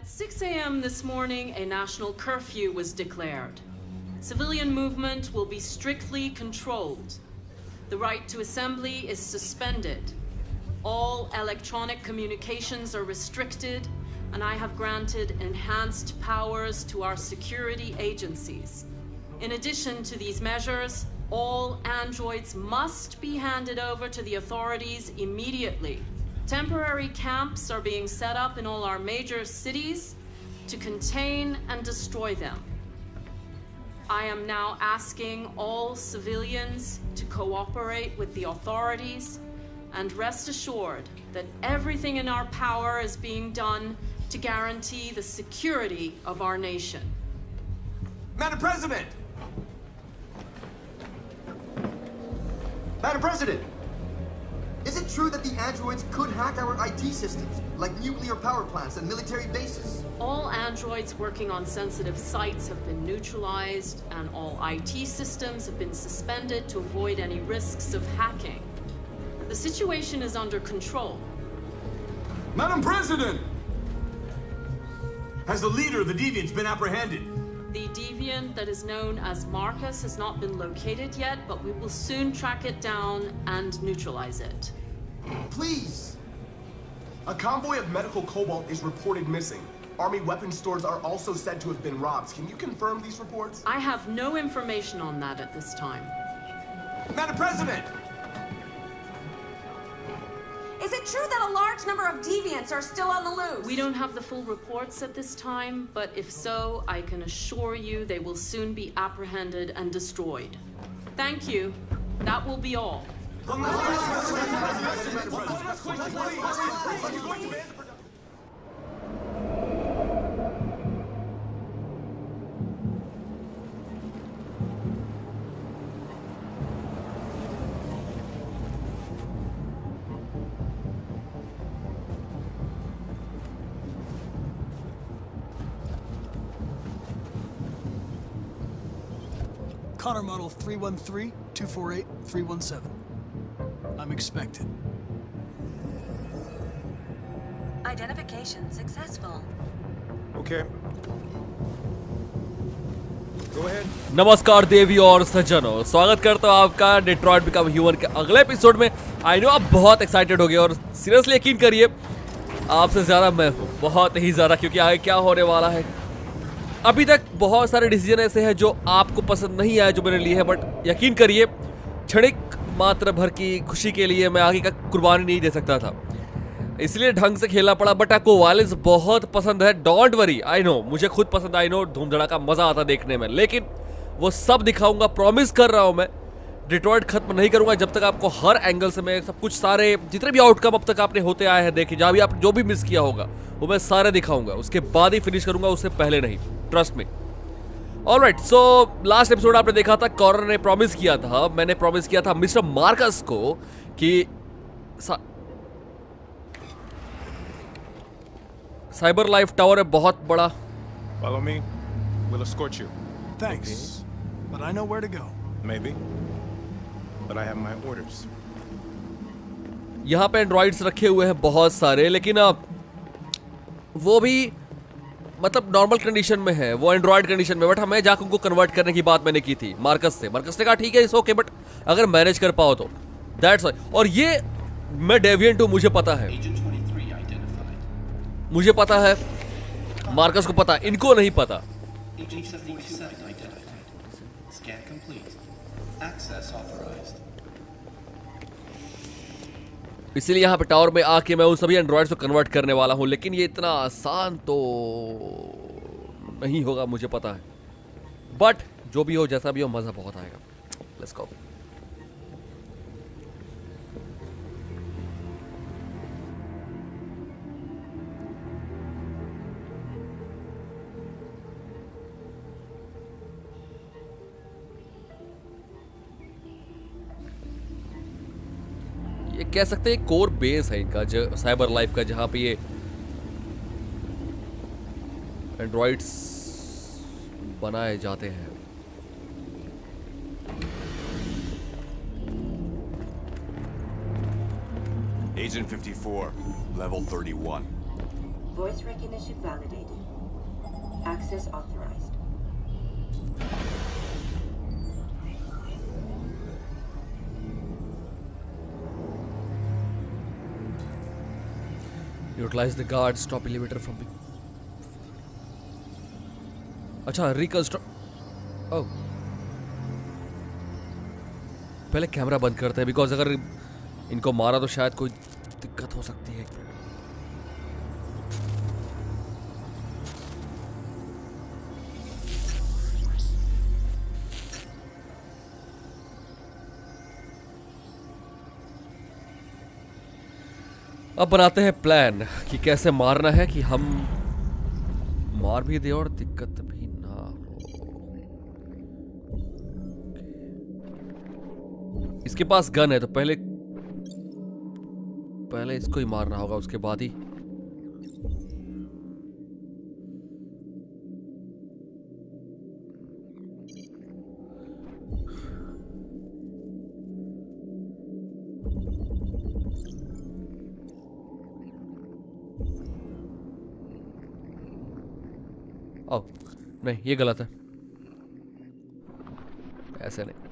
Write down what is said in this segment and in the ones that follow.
At 6 a.m. this morning, a national curfew was declared. Civilian movement will be strictly controlled. The right to assembly is suspended. All electronic communications are restricted, and I have granted enhanced powers to our security agencies. In addition to these measures, all androids must be handed over to the authorities immediately. Temporary camps are being set up in all our major cities to contain and destroy them. I am now asking all civilians to cooperate with the authorities and rest assured that everything in our power is being done to guarantee the security of our nation. Madam President! Madam President! Is it true that the androids could hack our IT systems, like nuclear power plants and military bases? All androids working on sensitive sites have been neutralized, and all IT systems have been suspended to avoid any risks of hacking. The situation is under control. Madam President! Has the leader of the Deviants been apprehended? The deviant that is known as Marcus has not been located yet, but we will soon track it down and neutralize it. Please! A convoy of medical cobalt is reported missing. Army weapon stores are also said to have been robbed. Can you confirm these reports? I have no information on that at this time. Madam President! Is it true that a large number of deviants are still on the loose? We don't have the full reports at this time, but if so, I can assure you they will soon be apprehended and destroyed. Thank you. That will be all. Connor model 313-248-317. I'm expected. Identification successful. Okay. Go ahead. नमस्कार देवी और सज्जनों, स्वागत करता हूँ आपका Detroit become human के अगले episode में। आई नो आप बहुत एक्साइटेड हो गए और सीरियसली यकीन करिए आपसे ज़्यादा मैं हूँ, बहुत ही ज़्यादा, क्योंकि आगे क्या होने वाला है। अभी तक बहुत सारे डिसीजन ऐसे हैं जो आपको पसंद नहीं आए जो मैंने लिए हैं, बट यकीन करिए क्षणिक मात्र भर की खुशी के लिए मैं आगे का कुर्बानी नहीं दे सकता था, इसलिए ढंग से खेलना पड़ा। बट आपको वायलेंस बहुत पसंद है, डोंट वरी, आई नो, मुझे खुद पसंद, आई नो, धूम धड़ाका मजा आता देखने में, लेकिन वो सब दिखाऊंगा, प्रॉमिस कर रहा हूं मैं। डिट्रॉइट खत्म नहीं करूंगा जब तक आपको हर एंगल से मैं सब कुछ, सारे जितने भी आउटकम अब तक आपने होते आए हैं देखे, जहां भी आप जो भी मिस किया होगा वो मैं सारे दिखाऊंगा, उसके बाद ही फिनिश करूंगा, उससे पहले नहीं, trust me. Alright, so last episode आपने देखा था, कॉर्नर ने प्रॉमिस किया था, मैंने प्रॉमिस किया था मिस्टर मार्कस को कि साइबर लाइफ टावर है बहुत बड़ा। Follow me. We'll escort you. Thanks, but I know where to go. Maybe. But I have my orders. यहाँ पे एंड्रॉइड्स रखे हुए हैं बहुत सारे, लेकिन वो भी मतलब नॉर्मल कंडीशन में है, वो एंड्रॉइड कंडीशन में, बट हमें जाकर उनको कन्वर्ट करने की बात मैंने की थी मार्कस से। मार्कस ने कहा ठीक है, इट्स ओके, बट अगर मैनेज कर पाओ तो दैट्स व्हाई। और ये मैं डेविएंट हूँ, मुझे पता है, मुझे पता है, मार्कस को पता, इनको नहीं पता। इसीलिए यहाँ पे टावर में आके मैं उन सभी एंड्रॉइड्स को कन्वर्ट करने वाला हूँ, लेकिन ये इतना आसान तो नहीं होगा, मुझे पता है, बट जो भी हो, जैसा भी हो, मजा बहुत आएगा। Let's go. ये कह सकते हैं कोर बेस है इनका, जो साइबर लाइफ का, जहां पे ये एंड्रॉइड्स बनाए जाते हैं। Agent 54, level 31. Voice recognition validated. Access authorized. Utilize the guard. Stop elevator from. अच्छा reconstruct. Oh. पहले कैमरा बंद करते हैं बिकॉज अगर इनको मारा तो शायद कोई दिक्कत हो सकती है. अब बनाते हैं प्लान कि कैसे मारना है कि हम मार भी दे और दिक्कत भी ना हो. इसके पास गन है तो पहले इसको ही मारना होगा, उसके बाद ही. ओ नहीं, ये गलत है, ऐसे नहीं.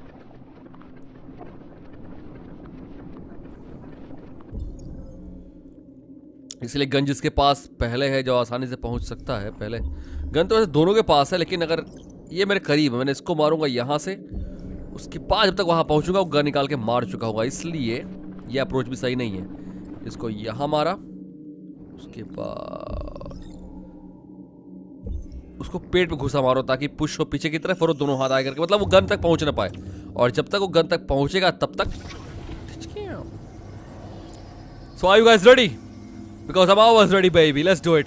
इसलिए गन जिसके पास पहले है जो आसानी से पहुंच सकता है. पहले गन तो वैसे दोनों के पास है, लेकिन अगर ये मेरे करीब है, मैंने इसको मारूंगा यहां से, उसके बाद जब तक वहां पहुंचूंगा वो गन निकाल के मार चुका होगा. इसलिए ये अप्रोच भी सही नहीं है. इसको यहां मारा, उसके बाद उसको पेट पे घुसा मारो ताकि पुश हो पीछे की तरफ और वो दोनों हाथ आए करके, मतलब वो गन तक पहुंच ना पाए. और जब तक वो गन तक पहुंचेगा तब तक. So are you guys ready? Because I'm always ready, baby. Let's do it.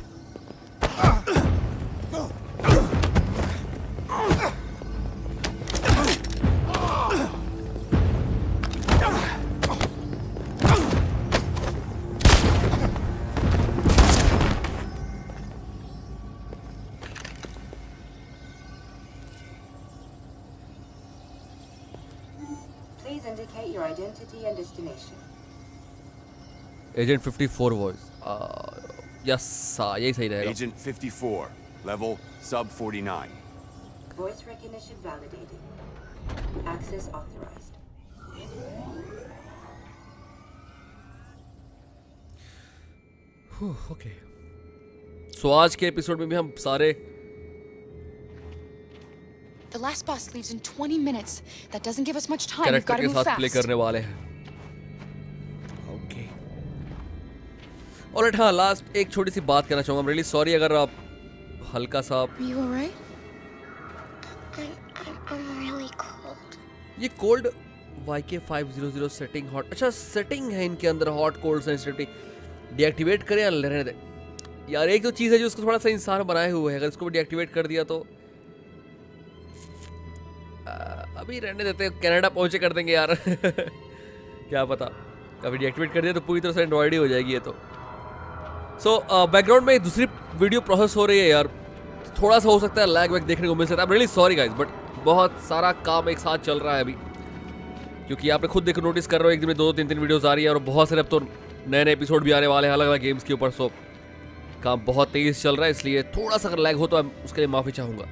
Please indicate your identity and destination. Agent 54 voice. Yes, यही सही रहेगा. Agent 54, level sub 49. Voice recognition validated. Access authorized. Okay. So आज के episode में भी हम सारे. The last bus leaves in 20 minutes. That doesn't give us much time. We've got to move fast. Play करने वाले हैं. Okay. Alright, हाँ, लास्ट एक छोटी सी बात कहना चाहूँगा. I'm really sorry अगर आप हल्का सा. Are you alright? I'm really cold. ये कोल्ड YK500 सेटिंग हॉट. अच्छा सेटिंग है इनके अंदर हॉट कोल्ड सेंसिटिविटी. डीएक्टिवेट करें या रहने दे यार. एक तो चीज़ है जो उसको थोड़ा सा इंसान बनाए हुए है, अगर इसको भी डीएक्टिवेट कर दिया तो अभी रहने देते हैं. कनाडा पहुंचे कर देंगे यार. क्या पता कभी डीएक्टिवेट कर दिया तो पूरी तरह से एंड्रॉइड ही हो जाएगी ये तो. सो बैकग्राउंड में दूसरी वीडियो प्रोसेस हो रही है यार. थोड़ा सा हो सकता है लैग वैग देखने को मिल सकता है. I am really sorry guys, but बहुत सारा काम एक साथ चल रहा है अभी, क्योंकि आपने खुद देखो नोटिस कर रहे हो एक दिन में 2-3 वीडियोस आ रही है और बहुत सारे अब तो नए एपिसोड भी आने वाले हैं अलग अलग गेम्स के ऊपर. सो काम बहुत तेज चल रहा है, इसलिए थोड़ा सा अगर लैग हो तो उसके लिए माफी चाहूंगा.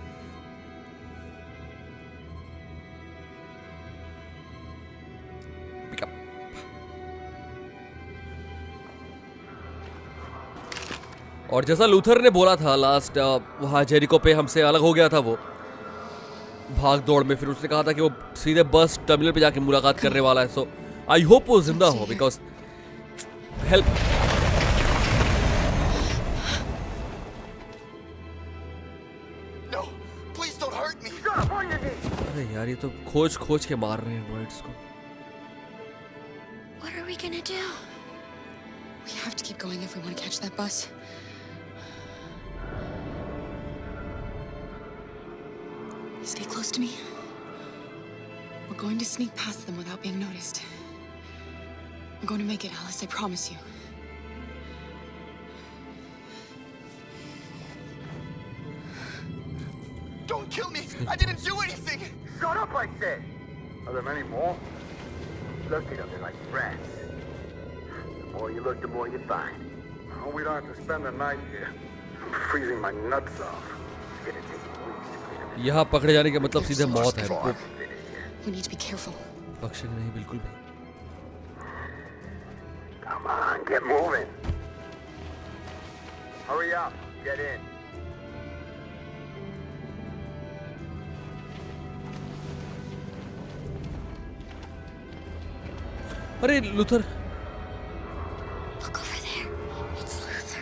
और जैसा लूथर ने बोला था लास्ट वहाँ जेरिको पे हमसे अलग हो गया था वो भाग दौड़ में, फिर उसने कहा था कि वो सीधे बस टर्मिनल पे जाके मुलाकात करने वाला है. सो आई होप वो जिंदा हो, बिकॉज हेल्प. अरे यार ये तो खोज के मार रहे हैं बर्ड्स को. What are we gonna do? We have to keep going if we want to catch that bus. Stay close to me. We're going to sneak past them without being noticed. We're going to make it, Alice, I promise you. Don't kill me! I didn't do anything! Shut up, I said! Are there many more? Look at them, they're like rats. The more you look, the more you find. Oh, we don't have to spend the night here. I'm freezing my nuts off. It's gonna take weeks to clean up. यहाँ पकड़े जाने का मतलब सीधे मौत है। We need to be careful. बख्शेंगे नहीं बिल्कुल भी। Come on, get moving. Hurry up, get in. अरे Luther. Look over there. It's Luther.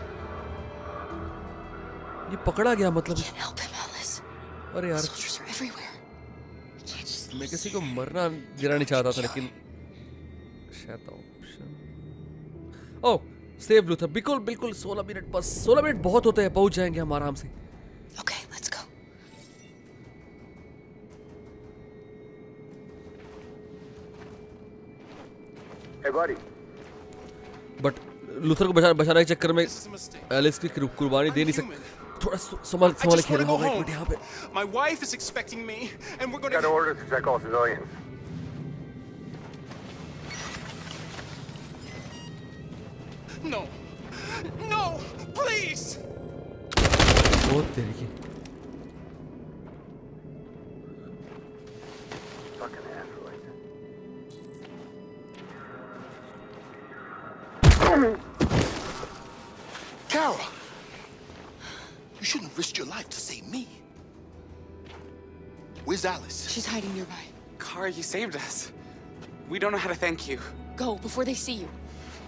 ये पकड़ा गया मतलब। Can't help him, Alice. अरे यार। Soldiers are everywhere. मैं किसी को मरना गिरा नहीं चाहता था लेकिन शायद ऑप्शन। ओह सेव लूथर बिल्कुल बिल्कुल 16 मिनट बस 16 मिनट बहुत होते हैं पहुंच जाएंगे हम आराम से। Okay, let's go. Hey buddy. But Luther को बचाने के चक्कर में एलिस की कुर्बानी दे नहीं सकते। थोड़ा संभाल खेलना होगा एक मिनट यहाँ पे। My wife is expecting me, and we're gonna. Got orders to check all civilians. No, no, please. बहुत तेरी की। Fucking android. Kara! You shouldn't have risked your life to save me. Where's Alice? She's hiding nearby. Kara, you saved us. We don't know how to thank you. Go before they see you.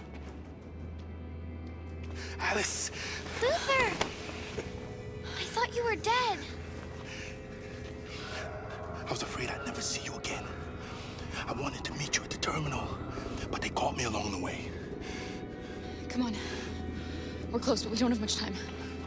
Alice! Luther! I thought you were dead. I was afraid I'd never see you again. I wanted to meet you at the terminal, but they caught me along the way. Come on. We're close, but we don't have much time.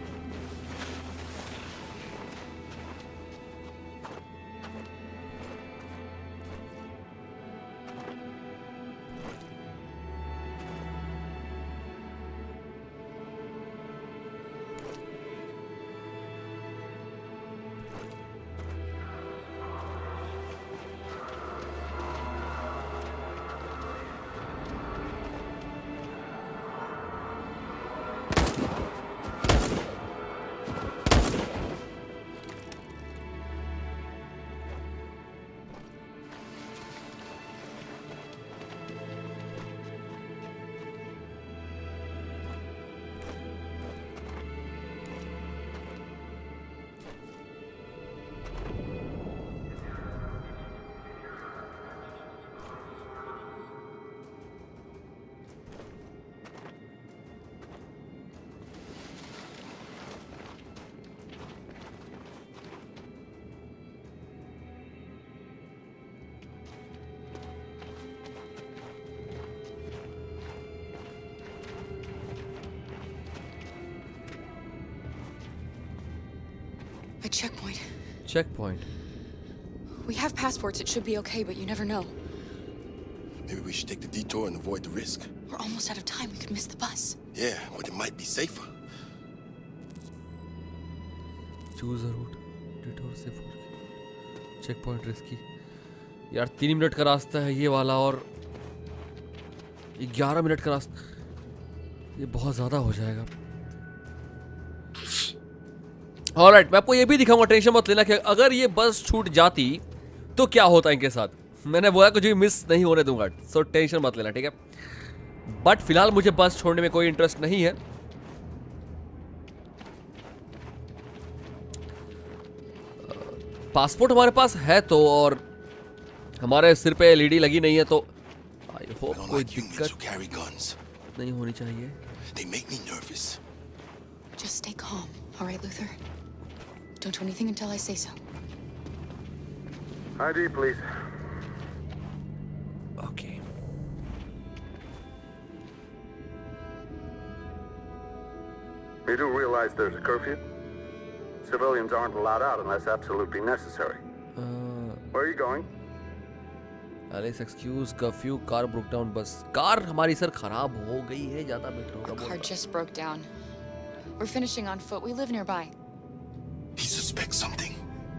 A checkpoint. Checkpoint. We have passports. It should be okay, but you never know. Maybe we should take the detour and avoid the risk. We're almost out of time. We could miss the bus. Yeah, but it might be safer. Choose a route. Detour से 4 checkpoint risky. यार 3 minute का रास्ता है ये वाला और 11 minute का रास्ता, ये बहुत ज़्यादा हो जाएगा। ऑलराइट, मैं आपको ये भी दिखाऊंगा, टेंशन मत लेना कि अगर ये बस छूट जाती तो क्या होता इनके साथ। मैंने बोला कुछ भी मिस नहीं होने दूंगा, सो टेंशन मत लेना, ठीक है। बट फिलहाल मुझे बस छोड़ने में कोई इंटरेस्ट नहीं है। पासपोर्ट हमारे पास है तो, और हमारे सिर पे एलईडी लगी नहीं है तो आई होप कोई दिक्कत नहीं होनी चाहिए। They make me nervous. Just stay calm, all right, Luther? Don't do anything until I say so. ID, please. Okay. You do realize there's a curfew? Civilians aren't allowed out unless absolutely necessary. Where are you going? Alice, excuse, curfew, car broke down, बस car हमारी sir खराब हो गई है, ज़्यादा better होगा। Our car just broke down. We're finishing on foot. We live nearby. He suspects something.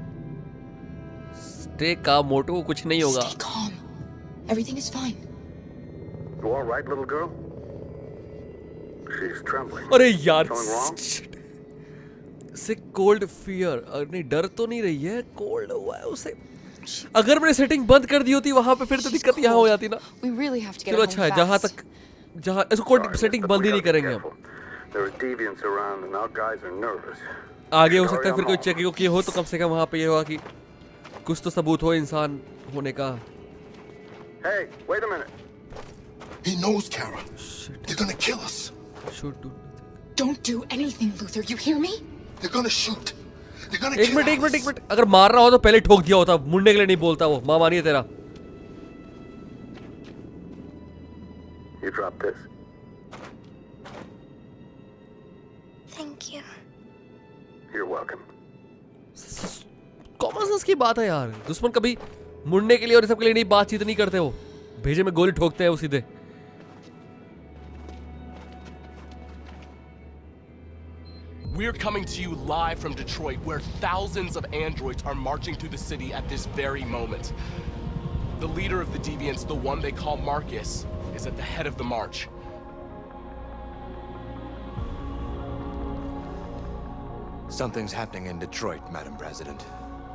Stay calm, मोटू, कुछ नहीं होगा। Stay calm. Everything is fine. You all right, little girl? She She's trembling. अरे यार Something wrong? से cold fear, नहीं डर तो नहीं रही है, कोल्ड हुआ है उसे। अगर मैंने सेटिंग बंद कर दी होती वहां पे फिर तो दिक्कत यहाँ हो जाती ना। चलो अच्छा है, जहाँ तक इसको कोई सेटिंग बंद ही नहीं करेंगे हम। आगे हो सकता है फिर कोई चेक किया हो तो कम से कम वहाँ पे ये होगा कि कुछ तो सबूत हो इंसान होने का। Hey, wait a minute. He knows, Kara. They're gonna kill us. Shoot, dude. Don't do anything, Luther. You hear me? They're gonna shoot. They're gonna एक मिनट। अगर मार रहा हो तो पहले ठोक दिया होता, मुड़ने के लिए नहीं बोलता वो। माँ मानिए तेरा। You dropped this. Thank you. You're welcome. Common sense की बात है यार। दुश्मन कभी मुड़ने के लिए और सब के लिए नहीं बातचीत नहीं करते, वो भेजे में गोली ठोकते हैं वो सीधे। We're coming to you live from Detroit, where thousands of androids are marching through the city at this very moment. The leader of the Deviants, the one they call Marcus, is at the head of the march. Something's happening in Detroit, Madam President.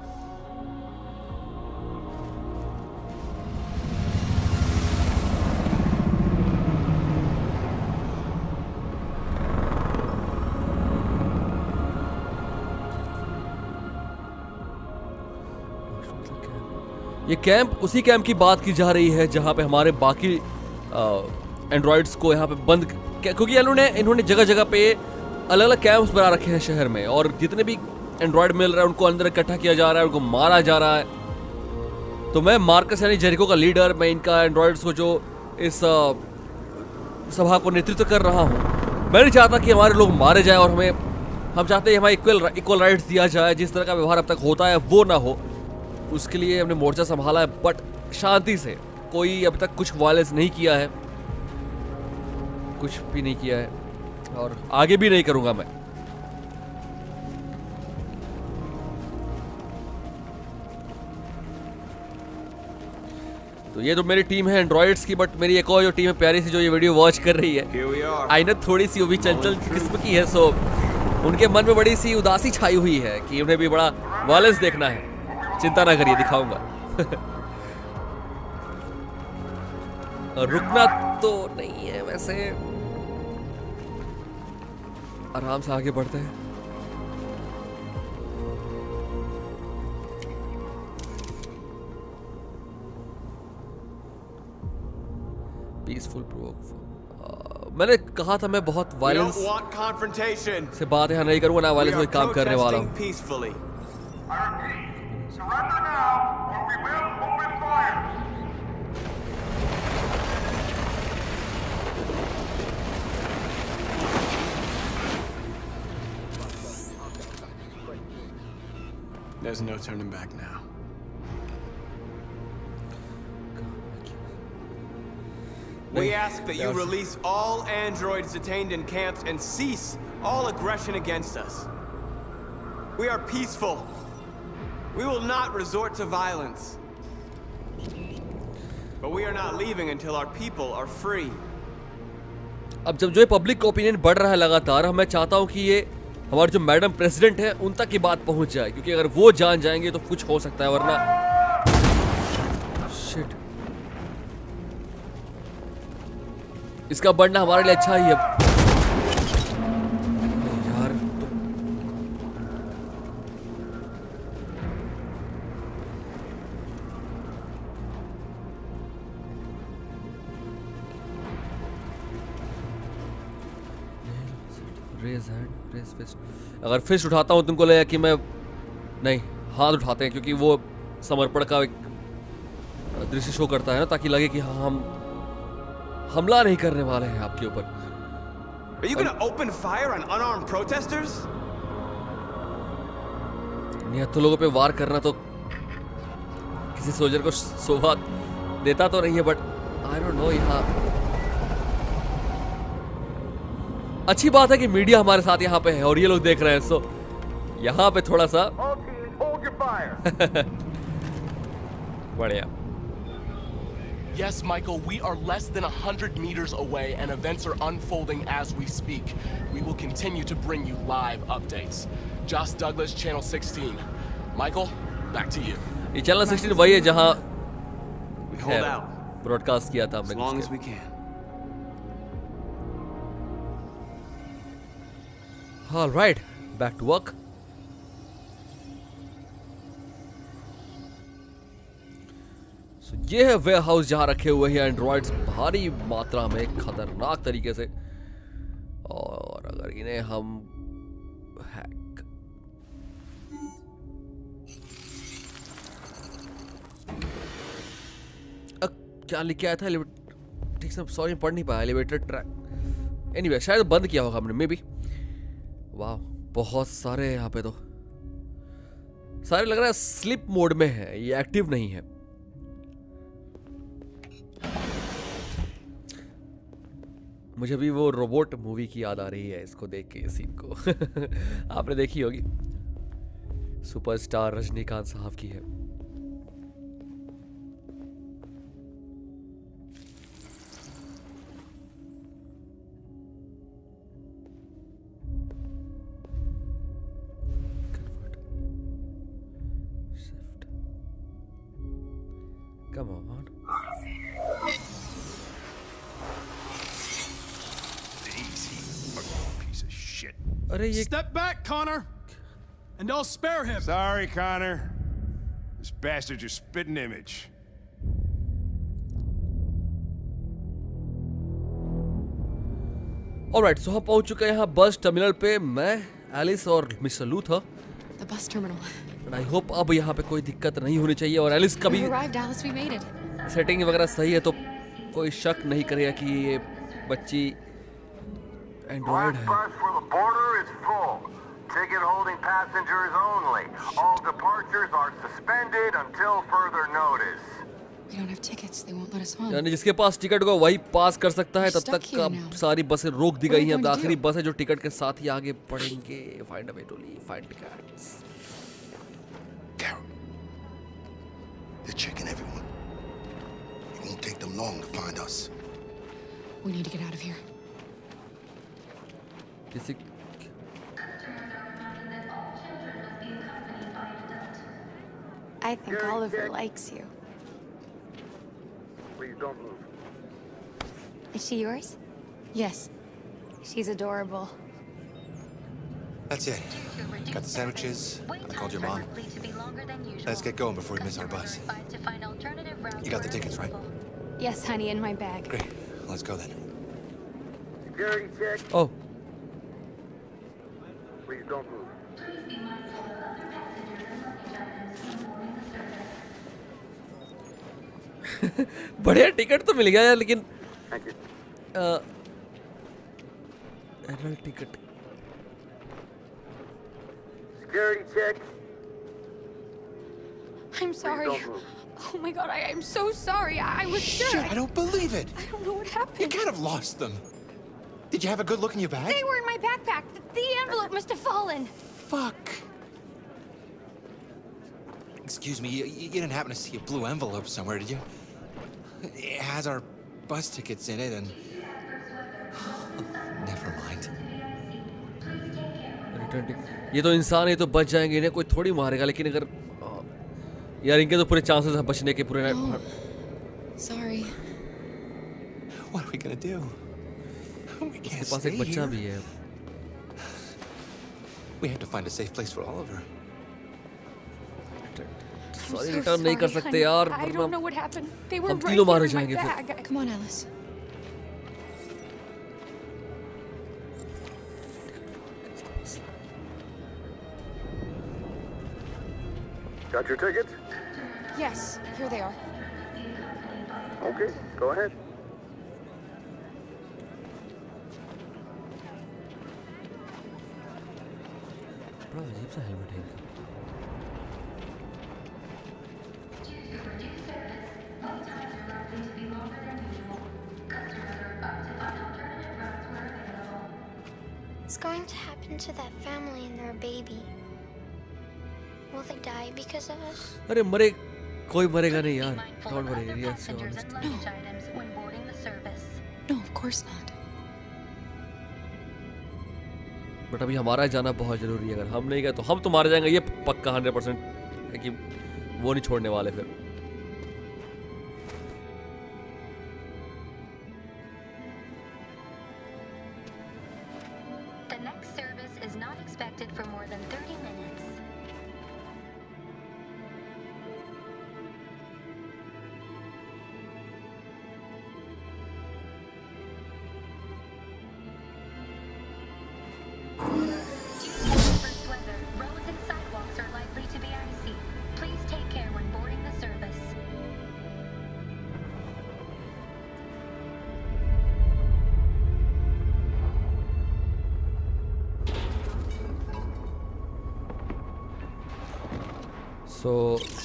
ये camp उसी camp की बात की जा रही है जहां पे हमारे बाकी एंड्रॉइड्स को यहाँ पे बंद, क्योंकि इन्होंने जगह जगह पे अलग अलग कैंप्स बना रखे हैं शहर में, और जितने भी एंड्रॉइड मिल रहा है उनको अंदर इकट्ठा किया जा रहा है, उनको मारा जा रहा है। तो मैं मार्कस यानी जेरिको का लीडर, मैं इनका एंड्रॉइड्स को जो इस सभा को नेतृत्व कर रहा हूँ, मैं नहीं चाहता कि हमारे लोग मारे जाए, और हम चाहते हैं हमारे इक्वल राइट्स दिया जाए। जिस तरह का व्यवहार अब तक होता है वो ना हो, उसके लिए हमने मोर्चा संभाला है, बट शांति से। कोई अब तक कुछ वायलेंस नहीं किया है, कुछ भी नहीं किया है, और आगे भी नहीं करूंगा मैं। तो ये तो मेरी टीम है एंड्रॉइड्स की, बट मेरी एक और जो टीम है प्यारी सी जो ये वीडियो वॉच कर रही है, आई नो थोड़ी सी वो भी चंचल किस्म की है, सो उनके मन में बड़ी सी उदासी छाई हुई है कि उन्हें भी बड़ा वायलेंस देखना है। चिंता ना करिए, दिखाऊंगा। रुकना तो नहीं है वैसे, आराम से आगे बढ़ते हैं। Peaceful provoke. मैंने कहा था मैं बहुत वायलेंस से बात यहाँ नहीं करूंगा, ना वायलेंस कोई काम करने वाला हूँ। There's no turning back now. We ask that you release all androids detained in camps and cease all aggression against us. We are peaceful. We will not resort to violence. But we are not leaving until our people are free. अब जब जो public opinion बढ़ रहा है लगातार, मैं चाहता हूं कि ये हमारे जो मैडम प्रेसिडेंट है उन तक ये बात पहुंच जाए, क्योंकि अगर वो जान जाएंगे तो कुछ हो सकता है, वरना शिट। इसका बढ़ना हमारे लिए अच्छा ही है यार। Raise hand, raise fist. अगर फिस्ट उठाता हूं तुमको लगेगा कि मैं नहीं, हाथ उठाते हैं क्योंकि वो समर्पण का एक दृश्य शो करता है ना, ताकि लगे कि हाँ हम हमला नहीं करने वाले हैं आपके ऊपर। Are you gonna open fire on unarmed protesters? निहत्थु लोगों पे वार करना तो किसी सोल्जर को शोभा देता तो नहीं है, बट आई डोंट नो। यहाँ अच्छी बात है कि मीडिया हमारे साथ यहाँ पे है और ये लोग देख रहे हैं, सो यहाँ पे थोड़ा सा बढ़िया। Yes, Michael, we are less than 100 meters away and events are unfolding as we speak. We will continue to bring you live updates. Josh Douglas, Channel 16. Michael, back to you. ये Channel 16 वही है जहाँ hold out. Broadcast किया था as long as we can. All right, back to work. So ये है ware house जहाँ रखे हुए हैं एंड्रॉइड्स भारी मात्रा में खतरनाक तरीके से, और अगर इन्हें हम हैक क्या लिखा आया था ठीक से सॉरी पढ़ नहीं पाया, एलिवेटर ट्रैक एनीवे शायद बंद किया होगा हमने मे बी। वाह बहुत सारे यहाँ पे, तो सारे लग रहा है स्लिप मोड में है, ये एक्टिव नहीं है। मुझे भी वो रोबोट मूवी की याद आ रही है इसको देख के, इस सीन को आपने देखी होगी, सुपरस्टार रजनीकांत साहब की है। Come on. Easy, fucking piece of shit. Step back, Connor, and I'll spare him. Sorry, Connor. This bastard's your spitting image. Alright, so हम पहुंच चुके हैं यहाँ बस टर्मिनल पे, मैं, एलिस और mister Luther. The bus terminal. I hope अब यहाँ पे कोई दिक्कत नहीं होनी चाहिए, और एलिस का भी सेटिंग वगैरह सही है तो कोई शक नहीं करेगा कि ये बच्ची एंड्रॉइड है। यानी जिसके पास टिकट होगा वही पास कर सकता है, तब तक अब सारी बसें रोक दी गई हैं। अब आखिरी बस है जो टिकट के साथ ही आगे बढ़ेंगे। Find a way to leave, find tickets. They're checking everyone. It won't take them long to find us. We need to get out of here. I think Oliver likes you. Please don't move. Is she yours? Yes. She's adorable. That's it. Got the sandwiches. I called your mom. Let's get going before we miss our bus. You got the tickets, right? Yes, honey, in my bag. Great. Let's go then. Security check. Oh. Please don't move. बढ़िया ticket तो मिल गया यार, लेकिन adult ticket. Security check. I'm sorry. Oh my god, I'm so sorry. I was sure. Shit, I don't believe it. I don't know what happened. You kind of lost them. Did you have a good look in your bag? They were in my backpack. The envelope must have fallen. Fuck. Excuse me, you didn't happen to see a blue envelope somewhere, did you? It has our bus tickets in it and... Never mind. ये तो इंसान, ये तो बच जाएंगे, इन्हें कोई थोड़ी मारेगा, लेकिन अगर यार इनके तो पूरे चांसेस हैं बचने के पूरे। Sorry. What are we gonna do? इसके पास एक बच्चा भी है। We have to find a safe place for Oliver. Sorry return नहीं कर सकते यार, हम तीनों मारे जाएंगे फिर। Come on, Alice. Got your tickets? Yes, here they are. Okay, go ahead. बड़ा अजीब सा हेलमेट है। What's going to happen to that family and their baby? Will they die because of us? अरे मरे कोई मरेगा नहीं यार. Don't worry. Yes, No, of course not. But अभी हमारा जाना बहुत जरूरी है. अगर हम नहीं गए तो हम तो मारे जाएंगे. ये पक्का 100% है कि वो नहीं छोड़ने वाले फिर. The next service is not expected for more than 30 minutes. So,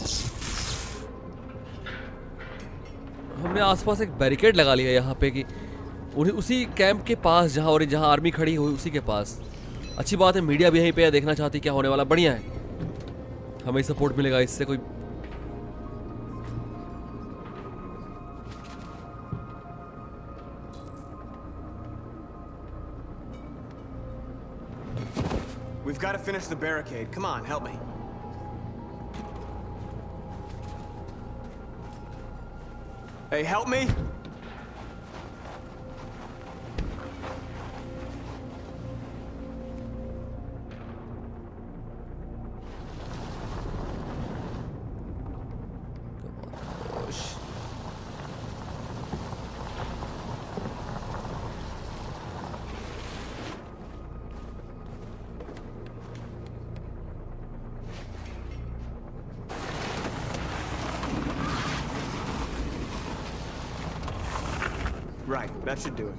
हमने आसपास एक बैरिकेड लगा लिया यहाँ पे कि उन्हें उसी कैंप के पास जहाँ आर्मी खड़ी हुई उसी के पास. अच्छी बात है, मीडिया भी यहीं पे देखना चाहती क्या होने वाला. बढ़िया है, हमें सपोर्ट मिलेगा इससे. कोई We've got to finish the barricade. Come on, help me. Hey, help me! Right, that should do it.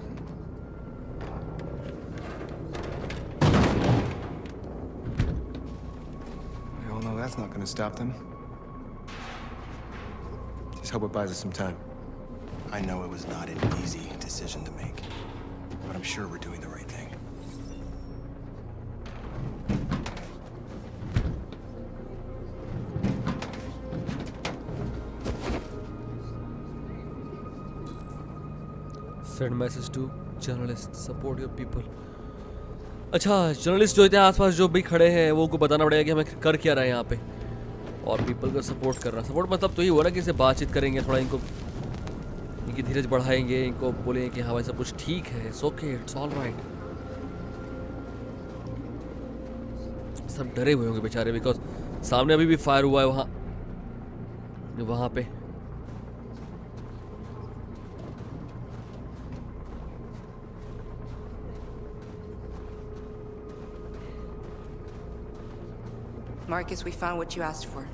We all know that's not gonna stop them. Just hope it buys us some time. I know it was not an easy decision to make, but I'm sure we're doing the right thing. Send message to journalists, support your people. अच्छा, journalist जो इतने आसपास जो भी खड़े हैं वो को बताना पड़ेगा कि हमें कर क्या रहा है यहाँ पे, और पीपल को सपोर्ट करना. सपोर्ट मतलब तो ये हुआ ना कि इसे बातचीत करेंगे, थोड़ा इनको इनकी धीरज बढ़ाएंगे, इनको बोलेंगे कि हाँ भाई सब कुछ ठीक है, it's okay, it's all right. सब डरे हुए होंगे बेचारे, बिकॉज सामने अभी भी फायर हुआ है वहाँ पे. Marcus, we found what you asked for.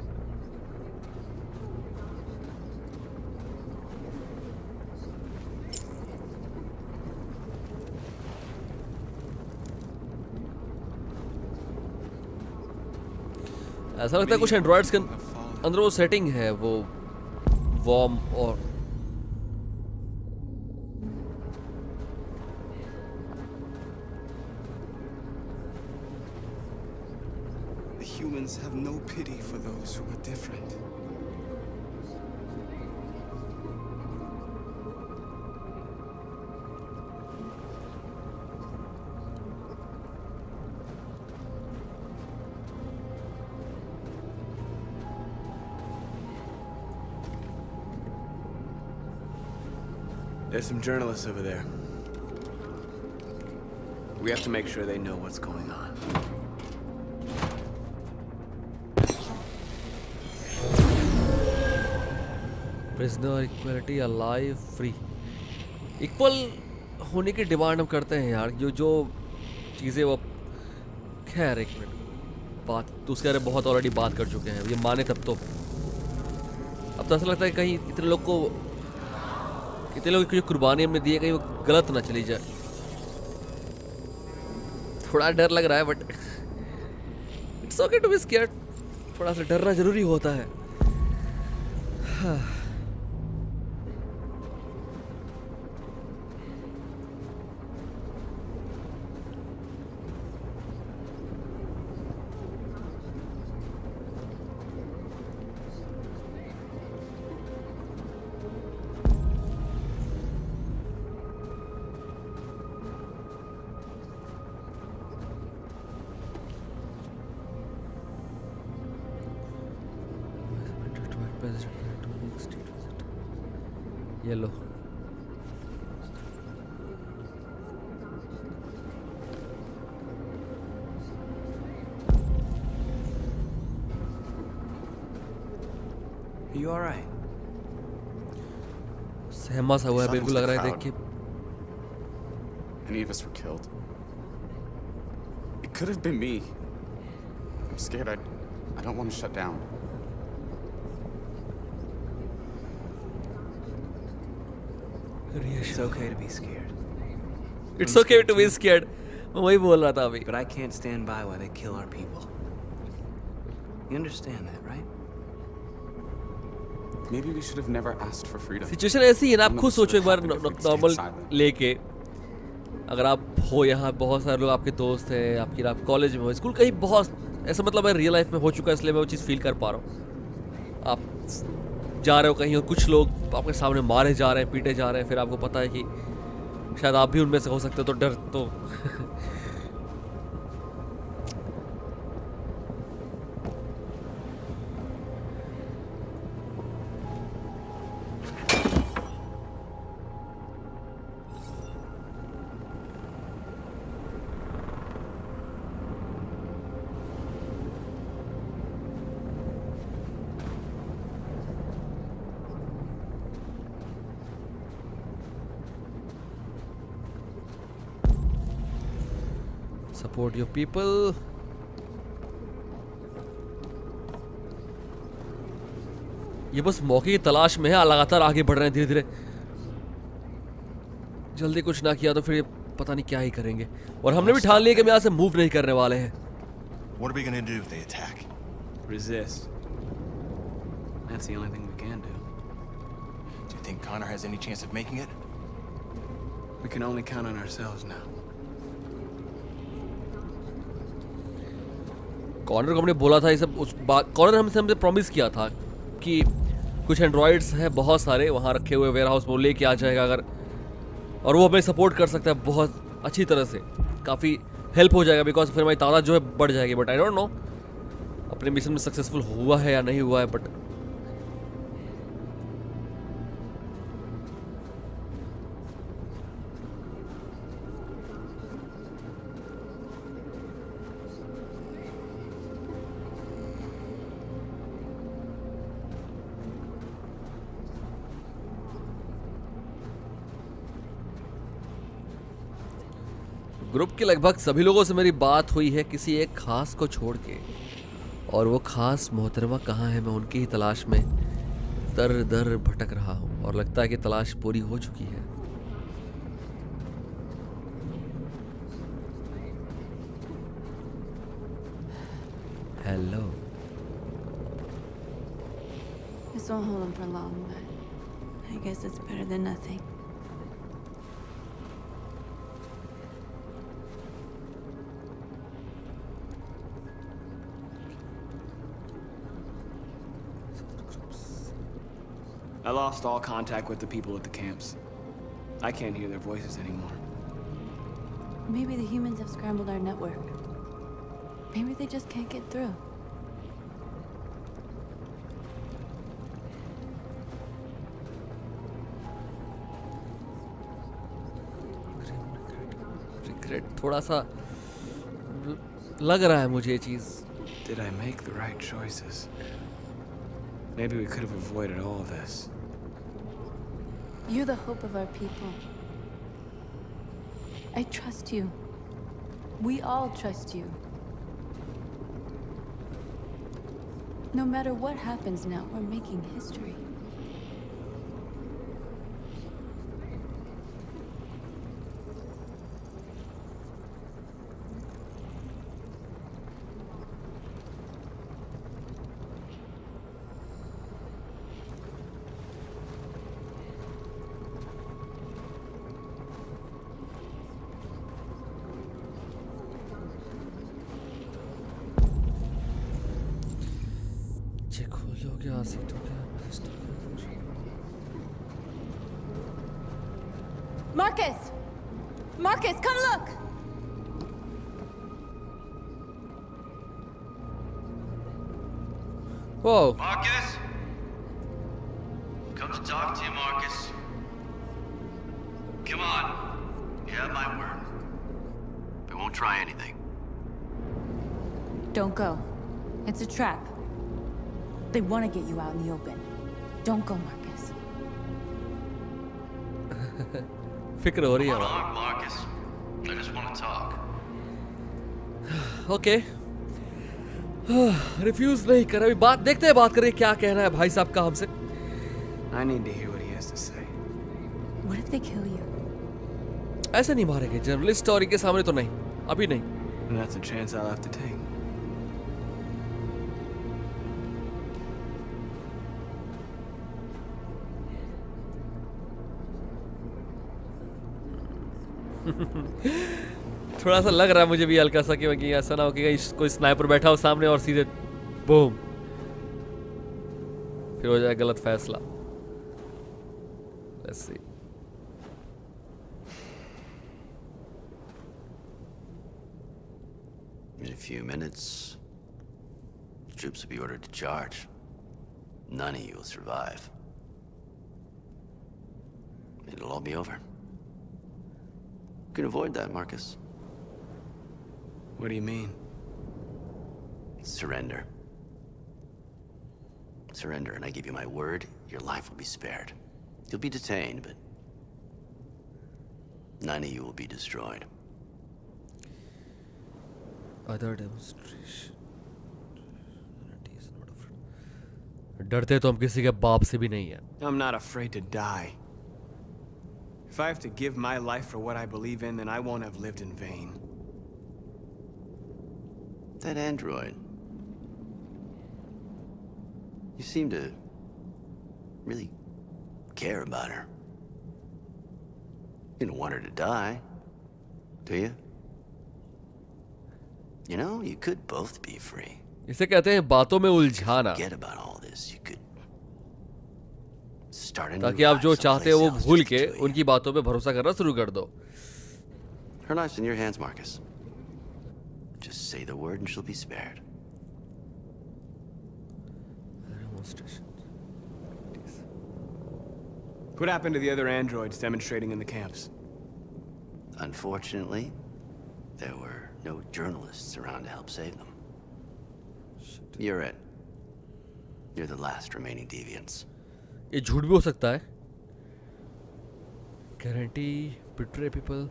ऐसा लगता है कुछ एंड्रॉइड्स के अंदर वो सेटिंग है, वो वॉर्म और Humans have no pity for those who are different. There's some journalists over there. We have to make sure they know what's going on. Prisoner equality, alive, free. Equal होने की demand हम करते हैं यार. जो चीज़ें वो, खैर एक मिनट, बात तो उसके बारे में बहुत ऑलरेडी बात कर चुके हैं. ये माने तब तो अब तो ऐसा लगता है कहीं इतने लोग की जो कुर्बानी हमने दी है कहीं वो गलत ना चली जाए. थोड़ा डर लग रहा है, but it's okay to be scared. थोड़ा सा डरना जरूरी होता है. ये लो। You all right? सहमा सा हुआ है बिल्कुल लग रहा है देख के। Any of us were killed. It could have been me. I'm scared. I don't want to shut down. It's okay to be scared. It's okay to be scared. मैं वही बोल रहा था अभी। But I can't stand by while they kill our people. You understand that, right? Maybe we should have never asked for freedom. Situation ऐसी है ना, आप खुद सोचो एक बार नॉर्मल लेके, अगर आप हो यहाँ, बहुत सारे लोग आपके दोस्त हैं, आपकी आप कॉलेज में हो, स्कूल कहीं, बहुत ऐसा मतलब है रियल लाइफ में हो चुका है, इसलिए मैं वो चीज़ फील कर पा रहा हूँ। आप जा रहे हो कहीं और कुछ लोग आपके सामने मारे जा रहे हैं, पीटे जा रहे हैं, फिर आपको पता है कि शायद आप भी उनमें से हो सकते हो, तो डर तो support your people. ये बस मौके की तलाश में है, लगातार आगे बढ़ रहे हैं धीरे धीरे। जल्दी कुछ ना किया तो फिर ये पता नहीं क्या ही करेंगे, और हमने भी ठान लिया कि हम यहाँ से मूव नहीं करने वाले हैं। What are we going to do if they attack? Resist. That's the only thing we can do. Do you think Connor has any chance of making it? We can only count on ourselves now. Connor को हमने बोला था ये सब, उस बात corner हमसे promise किया था कि कुछ एंड्रॉइड्स हैं बहुत सारे वहाँ रखे हुए वेयर हाउस में, वो लेके आ जाएगा अगर, और वो हमें सपोर्ट कर सकता है बहुत अच्छी तरह से, काफ़ी हेल्प हो जाएगा, बिकॉज फिर हमारी तादाद जो है बढ़ जाएगी। बट आई डोंट नो अपने मिशन में सक्सेसफुल हुआ है या नहीं हुआ है, बट ग्रुप के लगभग सभी लोगों से मेरी बात हुई है, किसी एक खास को छोड़ के, और वो खास मोहतरमा कहाँ है, मैं उनकी ही तलाश में दर दर भटक रहा हूँ, और लगता है कि तलाश पूरी हो चुकी है। Hello. This won't hold him for long, but I guess it's better than nothing. I lost all contact with the people at the camps. I can't hear their voices anymore. Maybe the humans have scrambled our network. Maybe they just can't get through. Regret थोड़ा सा लग रहा है मुझे ये चीज़। Did I make the right choices? Maybe we could have avoided all of this. You're the hope of our people. I trust you. We all trust you. No matter what happens now, we're making history. Marcus! Marcus, come look! Whoa. Marcus? come to talk to you, Marcus. Come on. You have my word. We won't try anything. Don't go. It's a trap. They want to get you out in the open. Don't go, Marcus. फिक्र हो रही है Come on, Marcus. I just want to talk. Okay. Refuse नहीं कर अभी बात देखते हैं बात करें क्या कहना है भाई साहब का हमसे. I need to hear what he has to say. What if they kill you? ऐसे नहीं मारेंगे जर्नलिस्ट और इनके सामने तो नहीं अभी नहीं. And that's a chance I'll have to take. थोड़ा सा लग रहा है मुझे भी हल्का सा कि ऐसा ना हो कि कोई स्नाइपर बैठा हो सामने और सीधे बूम फिर हो जाए गलत फैसला. Let's see. In a few minutes, the troops will be ordered to charge. None of you will survive. It'll all be over. You can avoid that, Marcus. What do you mean? Surrender. Surrender, and I give you my word, your life will be spared. You'll be detained, but none of you will be destroyed. Other demonstration. डरते तो हम किसी के बाप से भी नहीं हैं. I'm not afraid to die. If I have to give my life for what I believe in, then I won't have lived in vain. That android. You seem to really care about her. You don't want her to die, do you? You know, you could both be free. इसे कहते हैं बातों में उलझाना. Forget about all this. You could start a new ताकि आप जो life चाहते हो वो someplace else भूल just के to enjoy उनकी बातों पे भरोसा करना शुरू कर दो. Her life's in your hands, Marcus. Just say the word and she'll be spared. What happened to the other androids demonstrating in the camps? Unfortunately, there were no journalists around to help save them. You're it. You're the last remaining deviants. ये झूठ भी हो सकता है. Guarantee betray people.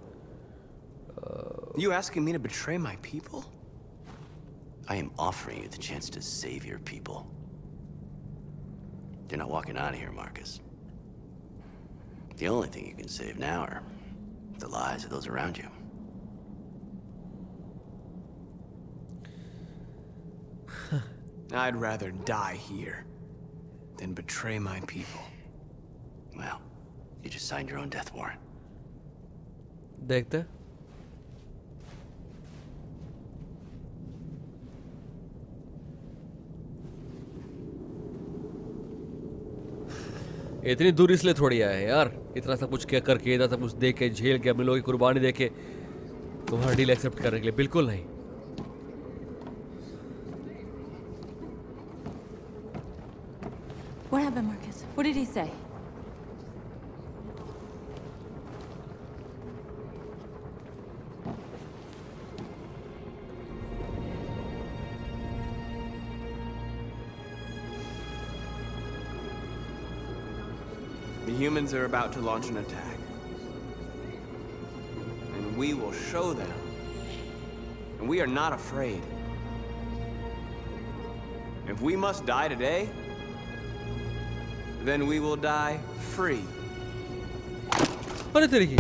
You asking me to betray my people? I am offering you the chance to save your people. You're not walking out of here, Marcus. The only thing you can save now are the lives of those around you. I'd rather die here than betray my people. Well, you just signed your own death warrant. देखते. इतनी दूर इसलिए थोड़ी आए हैं यार. इतना सब कुछ क्या करके इतना सब कुछ देख के झेल के अपने लोगों की कुर्बानी देके तुम्हारा डील एक्सेप्ट करने के लिए बिल्कुल नहीं. What happened, Marcus? What did he say? The humans are about to launch an attack. And we will show them. And we are not afraid. If we must die today, then we will die free. अरे तेरी की.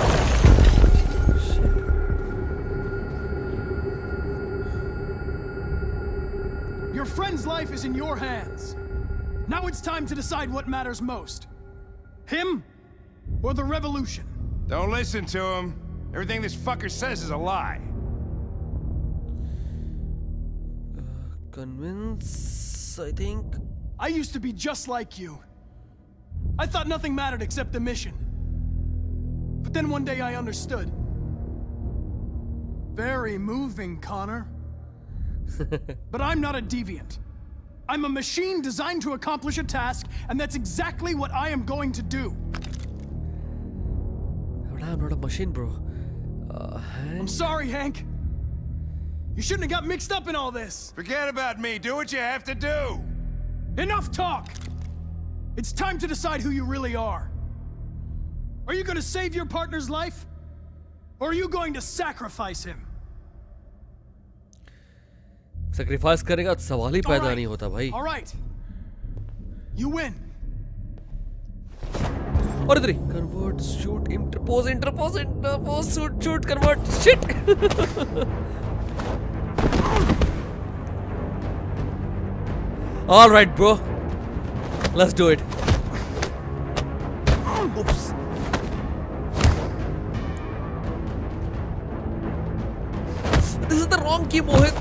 Your friend's life is in your hands. Now it's time to decide what matters most. Him or the revolution? Don't listen to him. Everything this fucker says is a lie. Convince, I think. I used to be just like you. I thought nothing mattered except the mission. But then one day I understood. Very moving, Connor. But I'm not a deviant. I'm a machine designed to accomplish a task, and that's exactly what I am going to do. But I'm not a machine, bro. I'm sorry, Hank. You shouldn't have got mixed up in all this. Forget about me. Do what you have to do. Enough talk. It's time to decide who you really are. Are you going to save your partner's life? Or are you going to sacrifice him? Sacrifice करेगा तो सवाल ही पैदा नहीं होता भाई. All right. You win. और इधर ही convert, shoot, interpose, shoot, convert, shit. All right, bro. Let's do it. Oops. This is the wrong key, Mohit.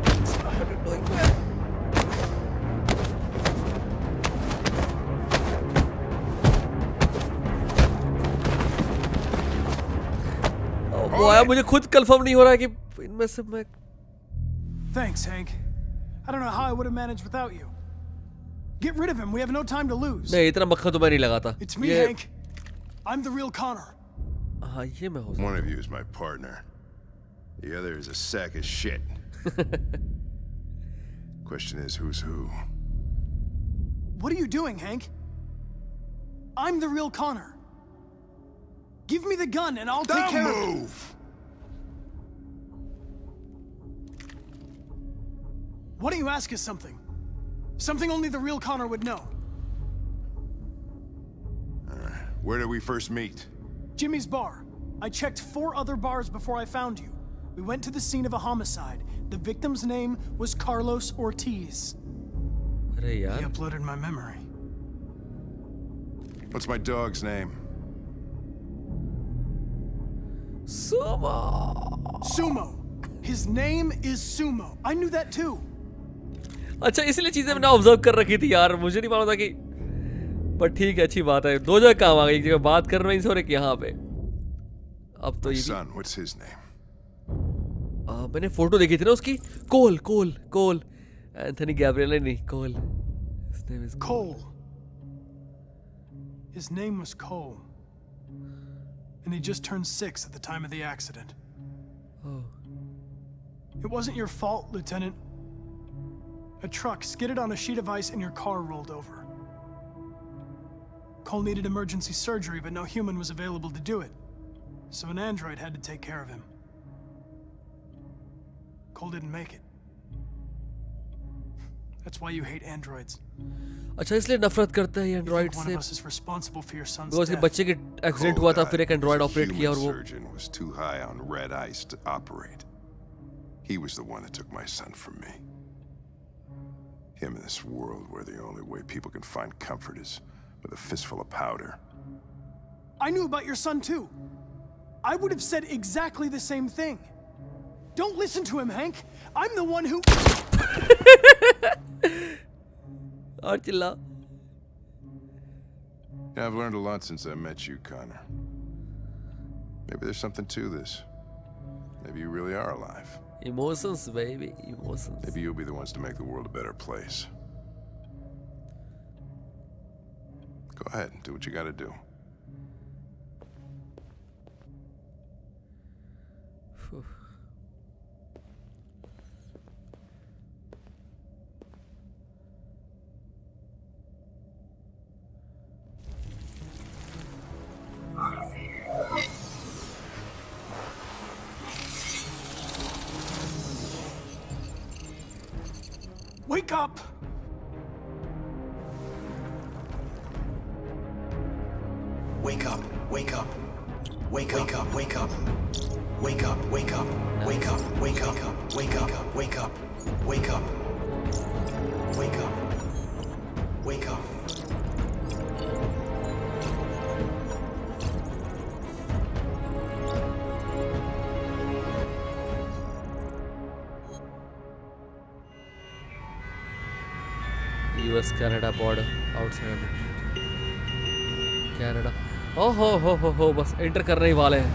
मुझे खुद कंफर्म नहीं हो रहा है कि इनमें से मैं. Thanks, Hank. I don't know how I would have managed without you. Get rid of him. We have no time to lose. नहीं इतना मक्खन तो मैं नहीं लगाता. It's me, Hank. I'm the real Connor. हाँ ये मैं हूँ. One of you is my partner. The other is a sack of shit. Question is, who's who? What are you doing, Hank? I'm the real Connor. Give me the gun and I'll take care of it. Move! Why don't you ask us something? Something only the real Connor would know. Where did we first meet? Jimmy's bar. I checked 4 other bars before I found you. We went to the scene of a homicide. The victim's name was Carlos Ortiz. He uploaded my memory. What's my dog's name? Sumo. Sumo. His name is Sumo. I knew that too. अच्छा इसलिए चीजें मैंने observe कर रखी थी यार. मुझे नहीं मालूम था कि. पर ठीक है अच्छी बात है. 2 जगह काम आ गई. एक जगह बात कर रहे हैं और एक यहाँ पे. अब तो ये. Son, what's his name? मैंने फोटो देखी थी ना उसकी. Cole. Anthony Gabriel नहीं Cole. His name is Cole. His name was Cole. And he just turned 6 at the time of the accident. Oh. It wasn't your fault, Lieutenant. A truck skidded on a sheet of ice and your car rolled over. Cole needed emergency surgery, but no human was available to do it. So an android had to take care of him. Cole didn't make it. That's why you hate androids. अच्छा इसलिए नफरत करता है ये Android से. वो उसके बच्चे के एक्सीडेंट हुआ था फिर एक एंड्रॉइड ऑपरेट किया और वो. Surgeon was too high on red ice to operate. He was the one that took my son from me. Him in this world where the only way people can find comfort is with a fistful of powder. I knew about your son too. I would have said exactly the same thing. Don't listen to him, Hank. I'm the one who. Yeah, I've learned a lot since I met you, Connor. Maybe there's something to this. Maybe you really are alive. Emotions, baby. Emotions. Maybe you'll be the ones to make the world a better place. Go ahead and do what you gotta do. Wake up! Wake up, wake up. Wake up, wake up. Wake up, wake up. Wake up, wake up. Wake up, wake up. Wake up. Wake up. Wake up. US-Canada border outside Canada. Oh ho बस enter करने ही वाले हैं.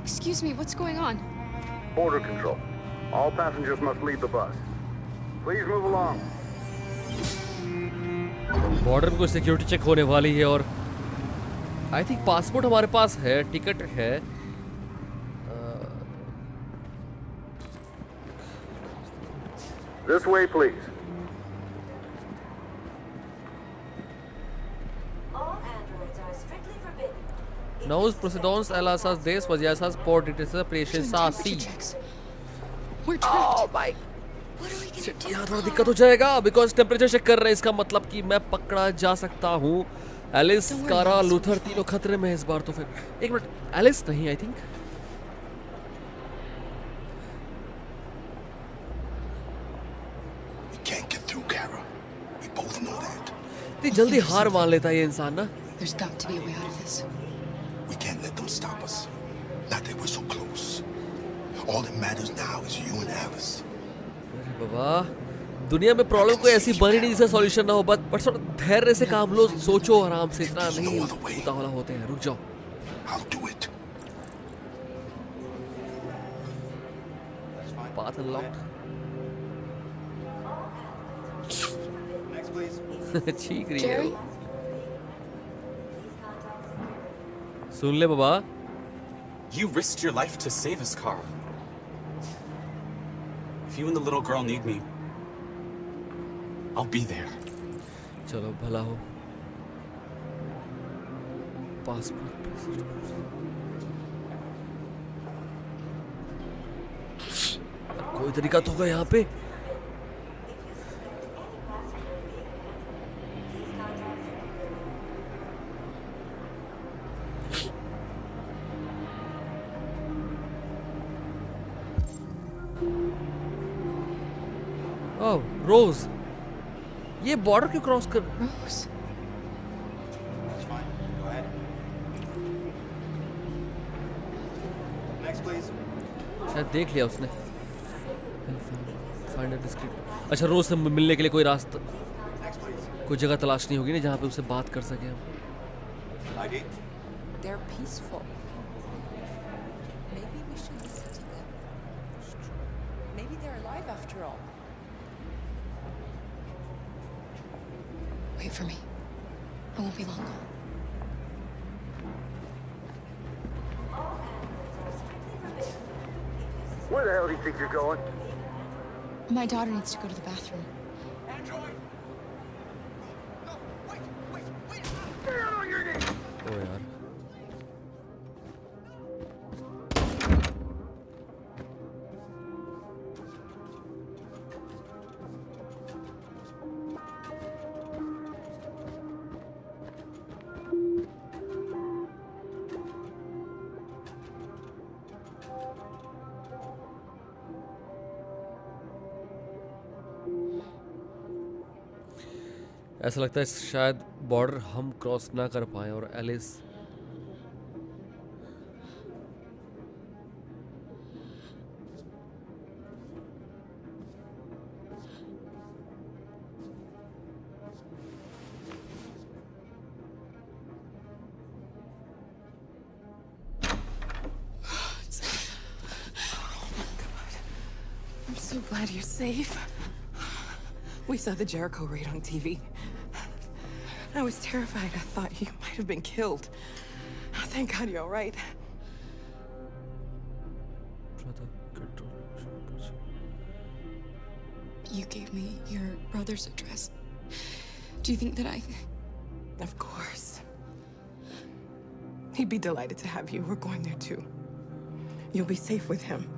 Excuse me, what's going on? Border control. All passengers must leave the bus. Please move along. Border में कोई security check होने वाली है और आई थिंक पासपोर्ट हमारे पास है, टिकट है। This way, please. Nós procedemos a essas 10 fazer por depreciação sim. Oh my. यहाँ थोड़ा दिक्कत हो जाएगा बिकॉज टेम्परेचर चेक कर रहे हैं, इसका मतलब कि मैं पकड़ा जा सकता हूँ। एलिस, कारा, लूथर तीनों खतरे में इस बार। तो फिर एक मिनट, एलिस नहीं, आई थिंक इतनी जल्दी हार मान लेता है ये इंसान ना। There's got to be a way out of this. We can't let them stop us. Not that we're so close. All that matters now is you and Alice. बाबा, दुनिया में प्रॉब्लम कोई ऐसी बनी नहीं जिसका सॉल्यूशन ना हो, बट थोड़ा धैर्य से काम लो, सोचो आराम से, इतना नहीं उतावला होते हैं। रुक जाओ। Path unlocked. Next, please. चीख रही है। सुन ले बाबा। You risked your life to save us, Carl. If you and the little girl need me, I'll be there. चलो भला हो। पासपोर्ट कोई तरीका तो होगा यहाँ पे। ओह, रोज, ये बॉर्डर क्यों क्रॉस कर? रोज, शायद देख लिया उसने। अच्छा, रोज से मिलने के लिए कोई रास्ता, कोई जगह तलाशनी होगी ना जहाँ पे उससे बात कर सके हम। They're peaceful. Maybe we should listen to them. Maybe they're alive after all. Wait for me. I won't be long. Where the hell do you think you're going? My daughter needs to go to the bathroom. ओ यार, ऐसा लगता है शायद border हम cross ना कर पाए और Alice I'm so glad you're safe. We saw the Jericho raid on TV. I was terrified. I thought you might have been killed. Thank God you're all right. You gave me your brother's address. Do you think that I... Of course. He'd be delighted to have you. We're going there too. You'll be safe with him.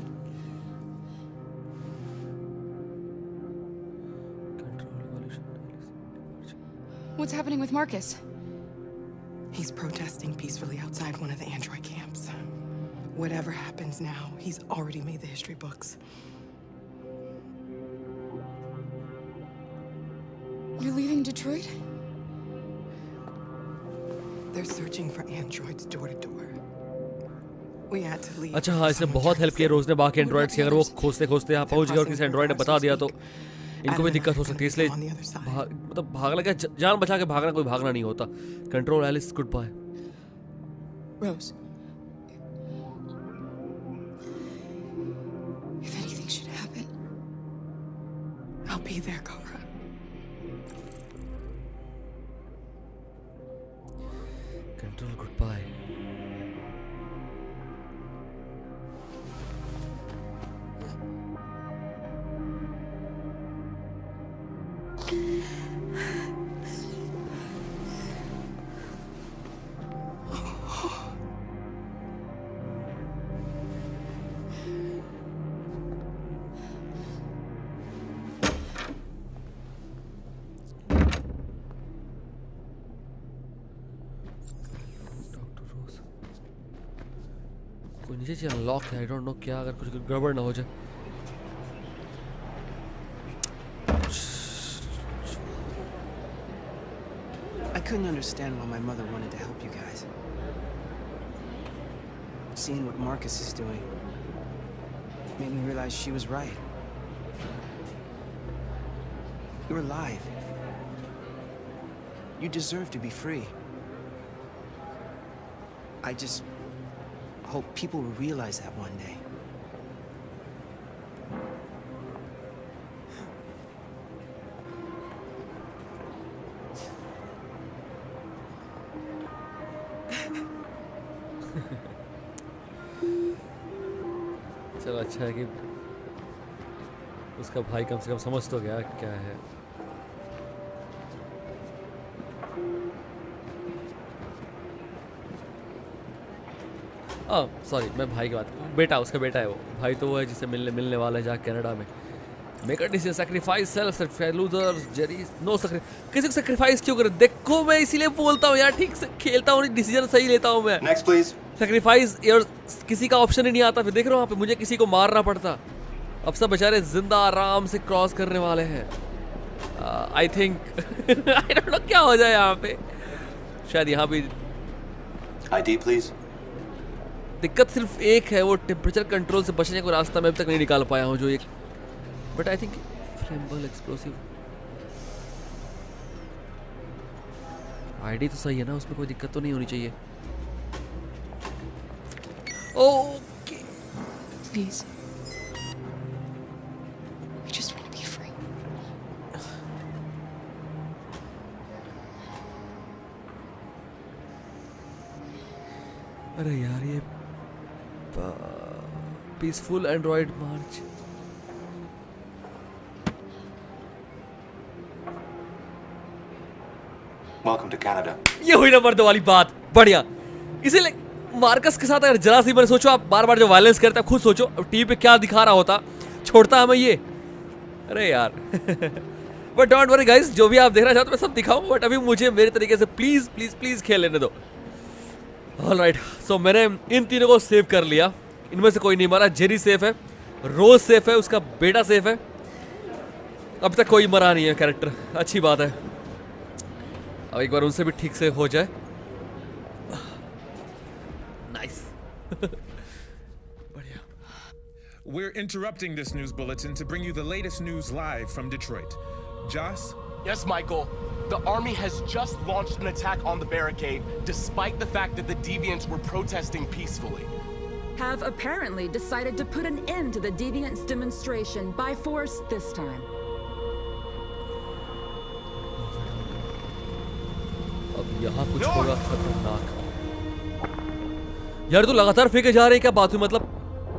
What's happening with Marcus? He's protesting peacefully outside one of the android camps. Whatever happens now, he's already made the history books. You're leaving Detroit? They're searching for androids door to door. We had to leave. अच्छा हाँ, इसने बहुत help किया रोज ने बाकी androids की। अगर वो खोजते खोजते यहाँ पहुँच गए और किसी एंड्रॉइड ने बता दिया तो इनको भी दिक्कत हो सकती है, इसलिए मतलब भागना क्या, जान बचा के भागना, कोई भागना नहीं होता। Control Alice, goodbye. Rose, be there, Kara. Control, goodbye. कोई नीचे चीज अनलॉक है, आई डोंट नो क्या, अगर कुछ गड़बड़ ना हो जाए। I couldn't understand why my mother wanted to help you guys. Seeing what Marcus is doing made me realize she was right. You're alive. You deserve to be free. I just hope people will realize that one day. चलो अच्छा है कि उसका भाई कम से कम समझ तो गया क्या है। सॉरी, मैं भाई की बात, बेटा, उसका बेटा है वो। भाई तो वो है जिससे मिलने वाला है जहाँ कनाडा में। Make a decision, sacrifice self, sacrifice losers, Jerry, no sacrifice. किसी को सैक्रिफाइस क्यों करे? देखो मैं इसीलिए बोलता हूँ यार, ठीक से खेलता हूँ, डिसीजन सही लेता हूँ मैं। Next please. सैक्रिफाइस यार किसी का ऑप्शन ही नहीं आता। फिर देख रहे हो वहाँ पे मुझे किसी को मारना पड़ता। अब सब बेचारे जिंदा आराम से क्रॉस करने वाले हैं। I think I don't know क्या हो जाए यहाँ पे। शायद यहाँ भी आईडी प्लीज। दिक्कत सिर्फ एक है, वो टेम्परेचर कंट्रोल से बचने को रास्ता मैं अभी तक नहीं निकाल पाया हूँ जो एक, but I think flammable explosive ID तो सही है ना, उसमें कोई दिक्कत तो नहीं होनी चाहिए। Okay please, we just want to be free. अरे यार ये peaceful android march. Welcome to Canada. ये हुई ना मर्द वाली बात, बढ़िया। इसीलिए मार्कस के साथ अगर जरा सी मैंने सोचो, आप बार बार जो वायलेंस करते हैं खुद सोचो अब टीवी पे क्या दिखा रहा होता, छोड़ता हमें ये। अरे यार बट डोंट वरी गाइस, जो भी आप देखना चाहते हो मैं सब दिखाऊं, बट अभी मुझे मेरे तरीके से प्लीज प्लीज प्लीज खेल लेने दो। ऑलराइट, सो मैंने इन तीनों को सेव कर लिया। इनमें से कोई नहीं मरा। जेरी सेफ है, रोज सेफ है, उसका बेटा सेफ है। अब तक कोई मरा नहीं है कैरेक्टर, अच्छी बात है। अब एक बार उनसे भी ठीक से हो जाए। नाइस बढ़िया। We're interrupting this news bulletin to bring you the latest news live from Detroit. Joss? Yes, Michael. The army has just launched an attack on the barricade, despite the fact that the Deviants were protesting peacefully. Have apparently decided to put an end to the Deviants demonstration by force this time. अब यहाँ कुछ होगा खतरनाक। यार तो लगातार फेंके जा रहे हैं, क्या बात हुई? मतलब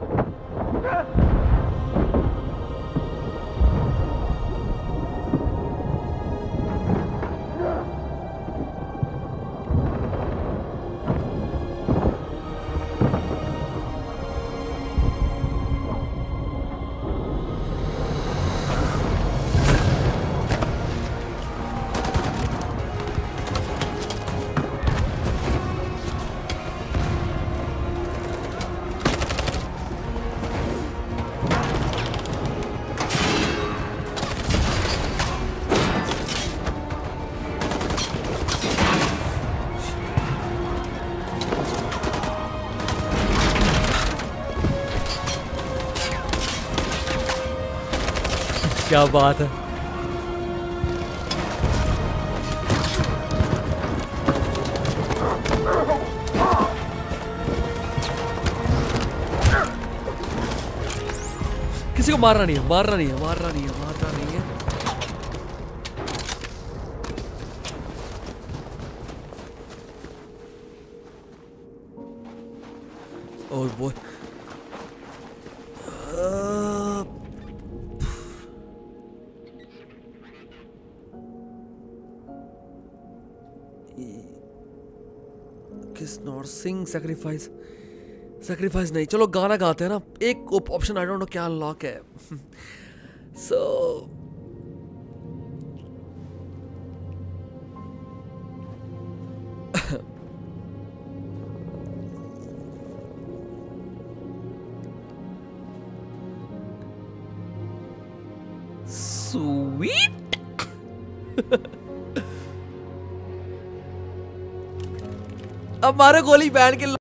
क्या बात है। किसी को मारना नहीं है, मारना नहीं है, मारना नहीं है, मारना नहीं है। boy. किस नॉर सिंग सैक्रिफाइस नहीं, चलो गाना गाते हैं ना. एक ऑप्शन आई डोंट नो क्या अनलॉक है. So sweet. अब मारो गोली बैन के लो.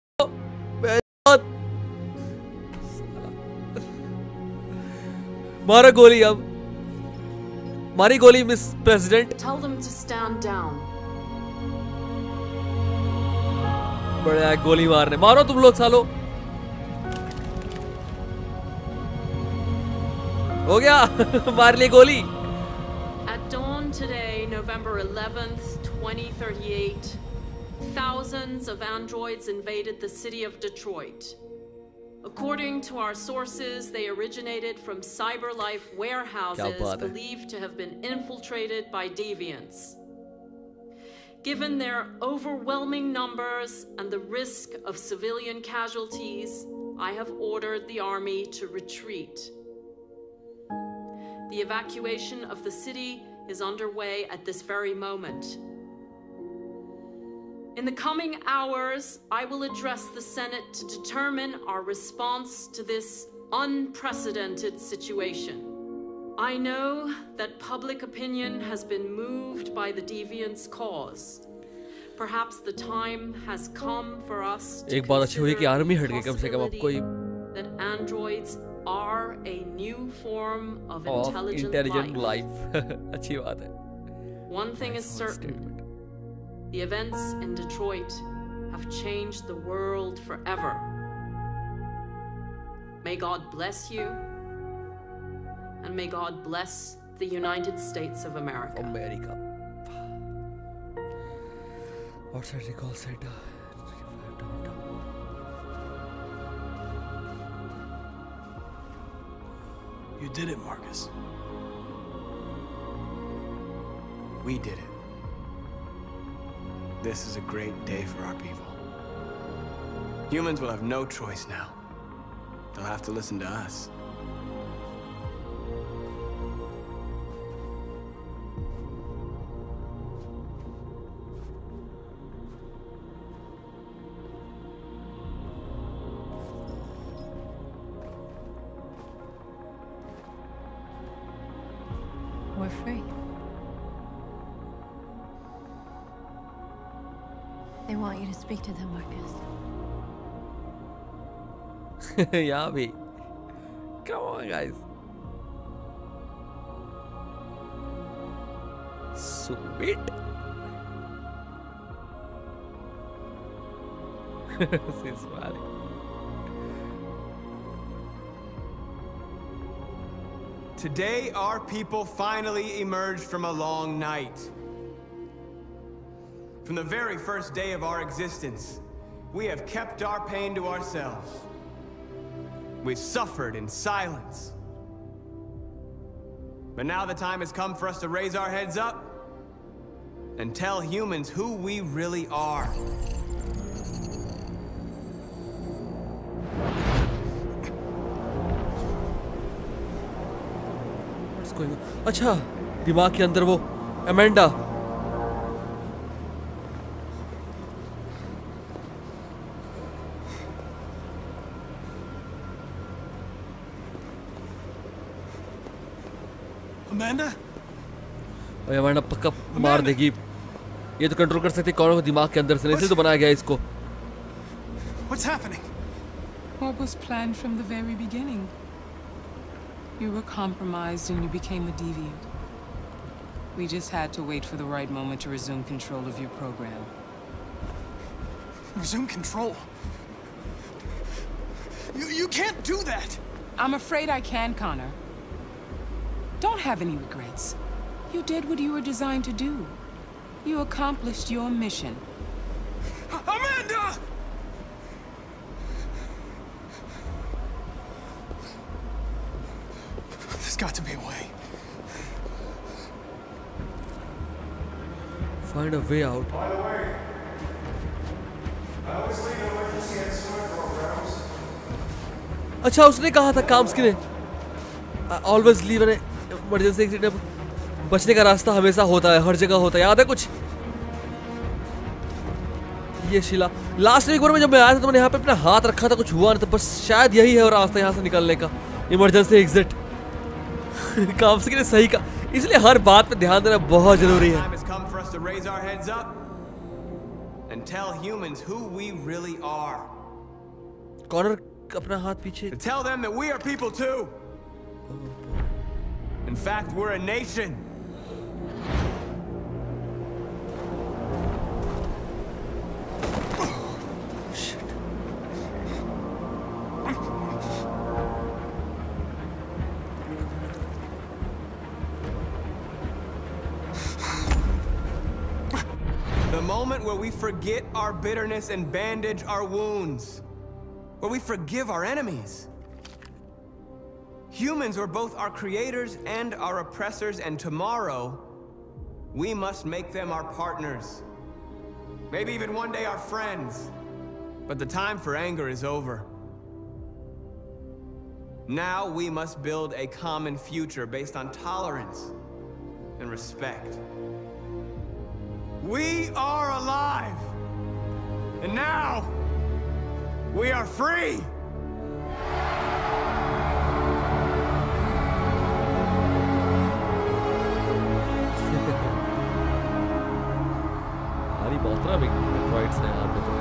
मारो गोली. अब मारी गोली miss president. Tell them to stand down. बड़ा गोली मारने. मारो तुम लोग सालो. हो गया. मार लिए गोली. At dawn today, November 11th, 2038, thousands of androids invaded the city of Detroit. According to our sources, they originated from CyberLife warehouses believed to have been infiltrated by deviants. Given their overwhelming numbers and the risk of civilian casualties, I have ordered the army to retreat. The evacuation of the city is underway at this very moment. In the coming hours, I will address the Senate to determine our response to this unprecedented situation. I know that public opinion has been moved by the deviants' cause. Perhaps the time has come for us to consider the possibility that androids are a new form of intelligent life. अच्छी बात है. One thing is certain. The events in Detroit have changed the world forever. May God bless you, and may God bless the United States of America. Outside recall center. You did it, Marcus. We did it. This is a great day for our people. Humans will have no choice now. They'll have to listen to us. We're free. They want you to speak to them, Marcus. Yeah, bhai. Come on, guys. Sweet. She's smiling. Today, our people finally emerged from a long night. From the very first day of our existence, we have kept our pain to ourselves. We've suffered in silence. But now the time has come for us to raise our heads up and tell humans who we really are. What's going on? अच्छा, दिमाग के अंदर वो Amanda. Amanda? और Amanda पक्का मार देगी. ये तो कंट्रोल कर सकती है कौन को दिमाग के अंदर से, इसलिए तो बनाया गया इसको. What's happening? What was planned from the very beginning? You were compromised and you became a deviant. We just had to wait for the right moment to resume control of your program. Resume control? You can't do that! I'm afraid I can, Connor. Don't have any regrets. You did what you were designed to do. You accomplished your mission. Amanda! There's got to be a way. Find a way out. By the way, I always leave emergency exit programs. अच्छा उसने कहा था Kamski ने always leave an emergency exit. बचने का रास्ता हमेशा होता है, हर जगह होता है, याद है कुछ? ये शिला लास्ट एक बार में जब मैं आया था तो मैंने यहाँ पे अपना हाथ रखा था, कुछ हुआ नहीं था, बस शायद यही है और रास्ता यहाँ से निकलने का, इमरजेंसी एग्जिट। काम्स्की ने सही कहा, इसलिए हर बात पे ध्यान देना बहुत जरूरी है। कॉर्नर अपना हाथ पीछे। Tell them that we are people too. In fact, we're a nation. The moment where we forget our bitterness and bandage our wounds. Where we forgive our enemies. Humans were both our creators and our oppressors, and tomorrow, we must make them our partners. Maybe even one day our friends. But the time for anger is over. Now we must build a common future based on tolerance and respect. We are alive! And now, we are free! हमारी मात्रा में डेट्रॉइट्स हैं यहाँ पे तो।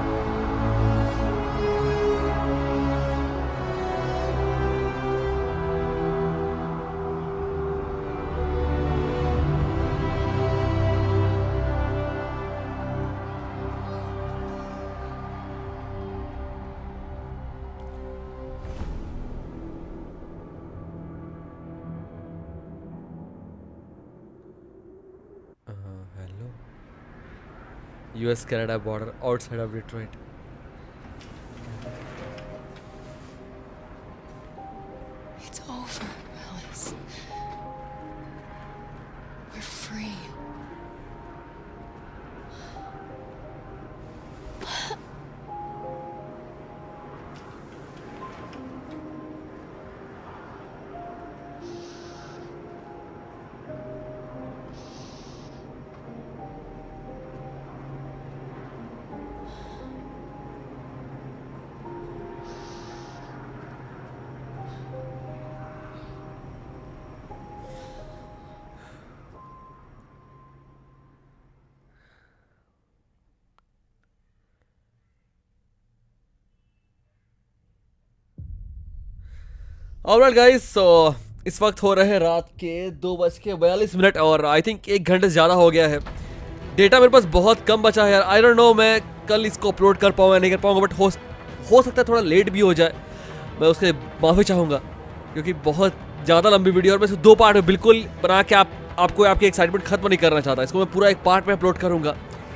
US-Canada border outside of Detroit. It's over, Alice. We're free. Alright guys, so इस वक्त हो रहे हैं रात के 2:42 और आई थिंक 1 घंटे से ज़्यादा हो गया है। डेटा मेरे पास बहुत कम बचा है यार। आई डोंट नो मैं कल इसको अपलोड कर पाऊँ या नहीं कर पाऊँगा, बट हो सकता है थोड़ा लेट भी हो जाए। मैं उसके माफ़ी चाहूँगा क्योंकि बहुत ज़्यादा लंबी वीडियो और मैं इसको 2 पार्ट में बिल्कुल बना के आपको आपकी एक्साइटमेंट खत्म नहीं करना चाहता। इसको मैं पूरा एक पार्ट में अपलोड करूँगा।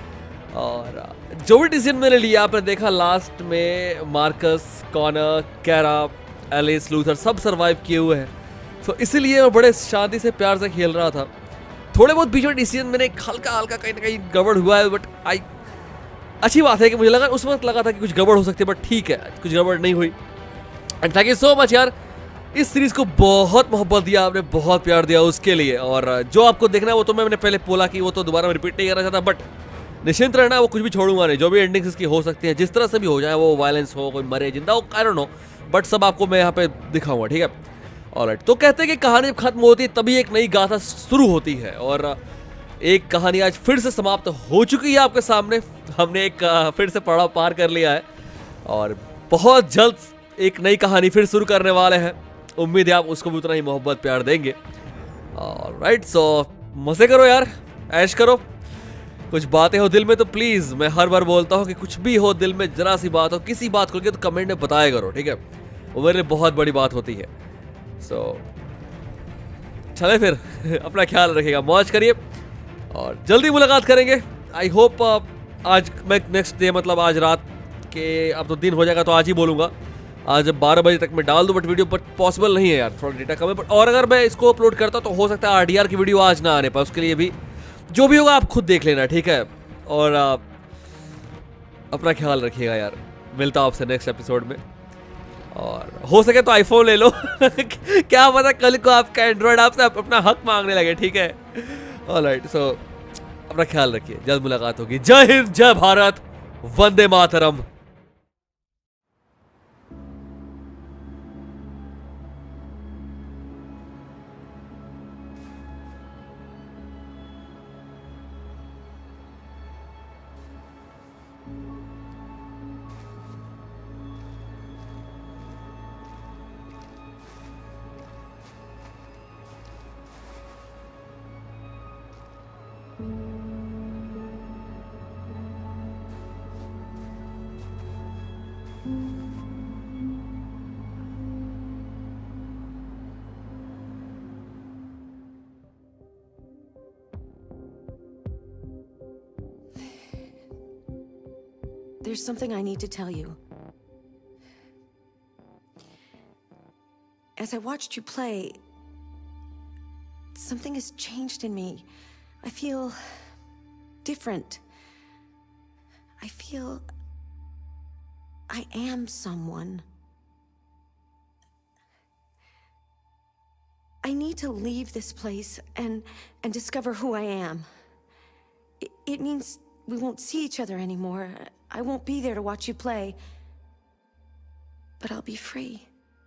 और जो भी डिसीजन मैंने लिया आपने देखा, लास्ट में Markus, Connor, Kara, Alice, Luther सब सरवाइव किए हुए हैं। तो इसीलिए मैं बड़े शांति से प्यार से खेल रहा था। थोड़े बहुत बीच में डिसीजन मैंने हल्का हल्का कहीं ना कहीं गड़बड़ हुआ है, बट अच्छी बात है कि मुझे लगा उस वक्त लगा था कि कुछ गड़बड़ हो सकती है, बट ठीक है कुछ गड़बड़ नहीं हुई। And thank you so much यार, इस सीरीज को बहुत मोहब्बत दिया आपने, बहुत प्यार दिया उसके लिए। और जो आपको देखना है वो तो मैंने पहले बोला कि वो तो दोबारा मैं रिपीट नहीं करना चाहता, बट निश्चिंत रहना वो कुछ भी छोड़ूंगा नहीं। जो भी एंडिंग्स इसकी हो सकती है, जिस तरह से भी हो जाए, वो वायलेंस हो, कोई मरे जिंदा हो, आई डोंट नो, बट सब आपको मैं यहाँ पे दिखाऊंगा, ठीक है। ऑलराइट, तो कहते हैं कि कहानी जब खत्म होती है तभी एक नई गाथा शुरू होती है, और एक कहानी आज फिर से समाप्त हो चुकी है आपके सामने। हमने एक फिर से पड़ाव पार कर लिया है और बहुत जल्द एक नई कहानी फिर शुरू करने वाले हैं। उम्मीद है आप उसको भी उतना ही मोहब्बत प्यार देंगे। ऑलराइट, सो मजे करो यार, ऐश करो। कुछ बातें हो दिल में तो प्लीज, मैं हर बार बोलता हूँ कि कुछ भी हो दिल में, जरा सी बात हो, किसी बात को लेकर तो कमेंट में बताया करो, ठीक है। वो मेरे लिए बहुत बड़ी बात होती है। सो चले फिर अपना ख्याल रखिएगा, मौज करिए और जल्दी मुलाकात करेंगे। आई होप आज मैं नेक्स्ट डे, मतलब आज रात के, अब तो दिन हो जाएगा तो आज ही बोलूँगा, आज 12 बजे तक मैं डाल दूं, बट वीडियो पर पॉसिबल नहीं है यार, थोड़ा डेटा कम है। बट और अगर मैं इसको अपलोड करता तो हो सकता है RDR की वीडियो आज ना आने पाए, उसके लिए भी जो भी होगा आप खुद देख लेना, ठीक है। और अपना ख्याल रखिएगा यार, मिलता हूं आपसे नेक्स्ट एपिसोड में। और हो सके तो आईफोन ले लो क्या पता कल को आपका एंड्रॉयड आपसे अपना हक मांगने लगे, ठीक है। ऑलराइट, सो अपना ख्याल रखिए, जल्द मुलाकात होगी। जय हिंद, जय Bharat, Vande Mataram. There's something I need to tell you. As I watched you play, something has changed in me. I feel different. I feel I am someone. I need to leave this place and discover who I am. It means we won't see each other anymore. I won't be there to watch you play. But I'll be free.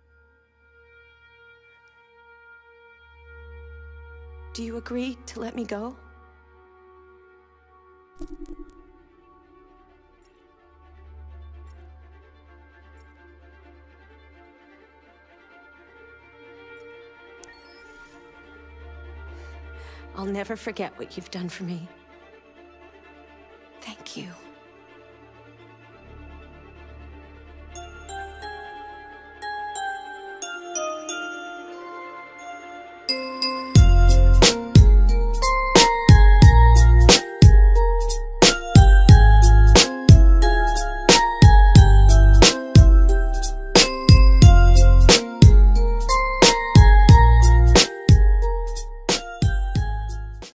Do you agree to let me go? I'll never forget what you've done for me. Thank you.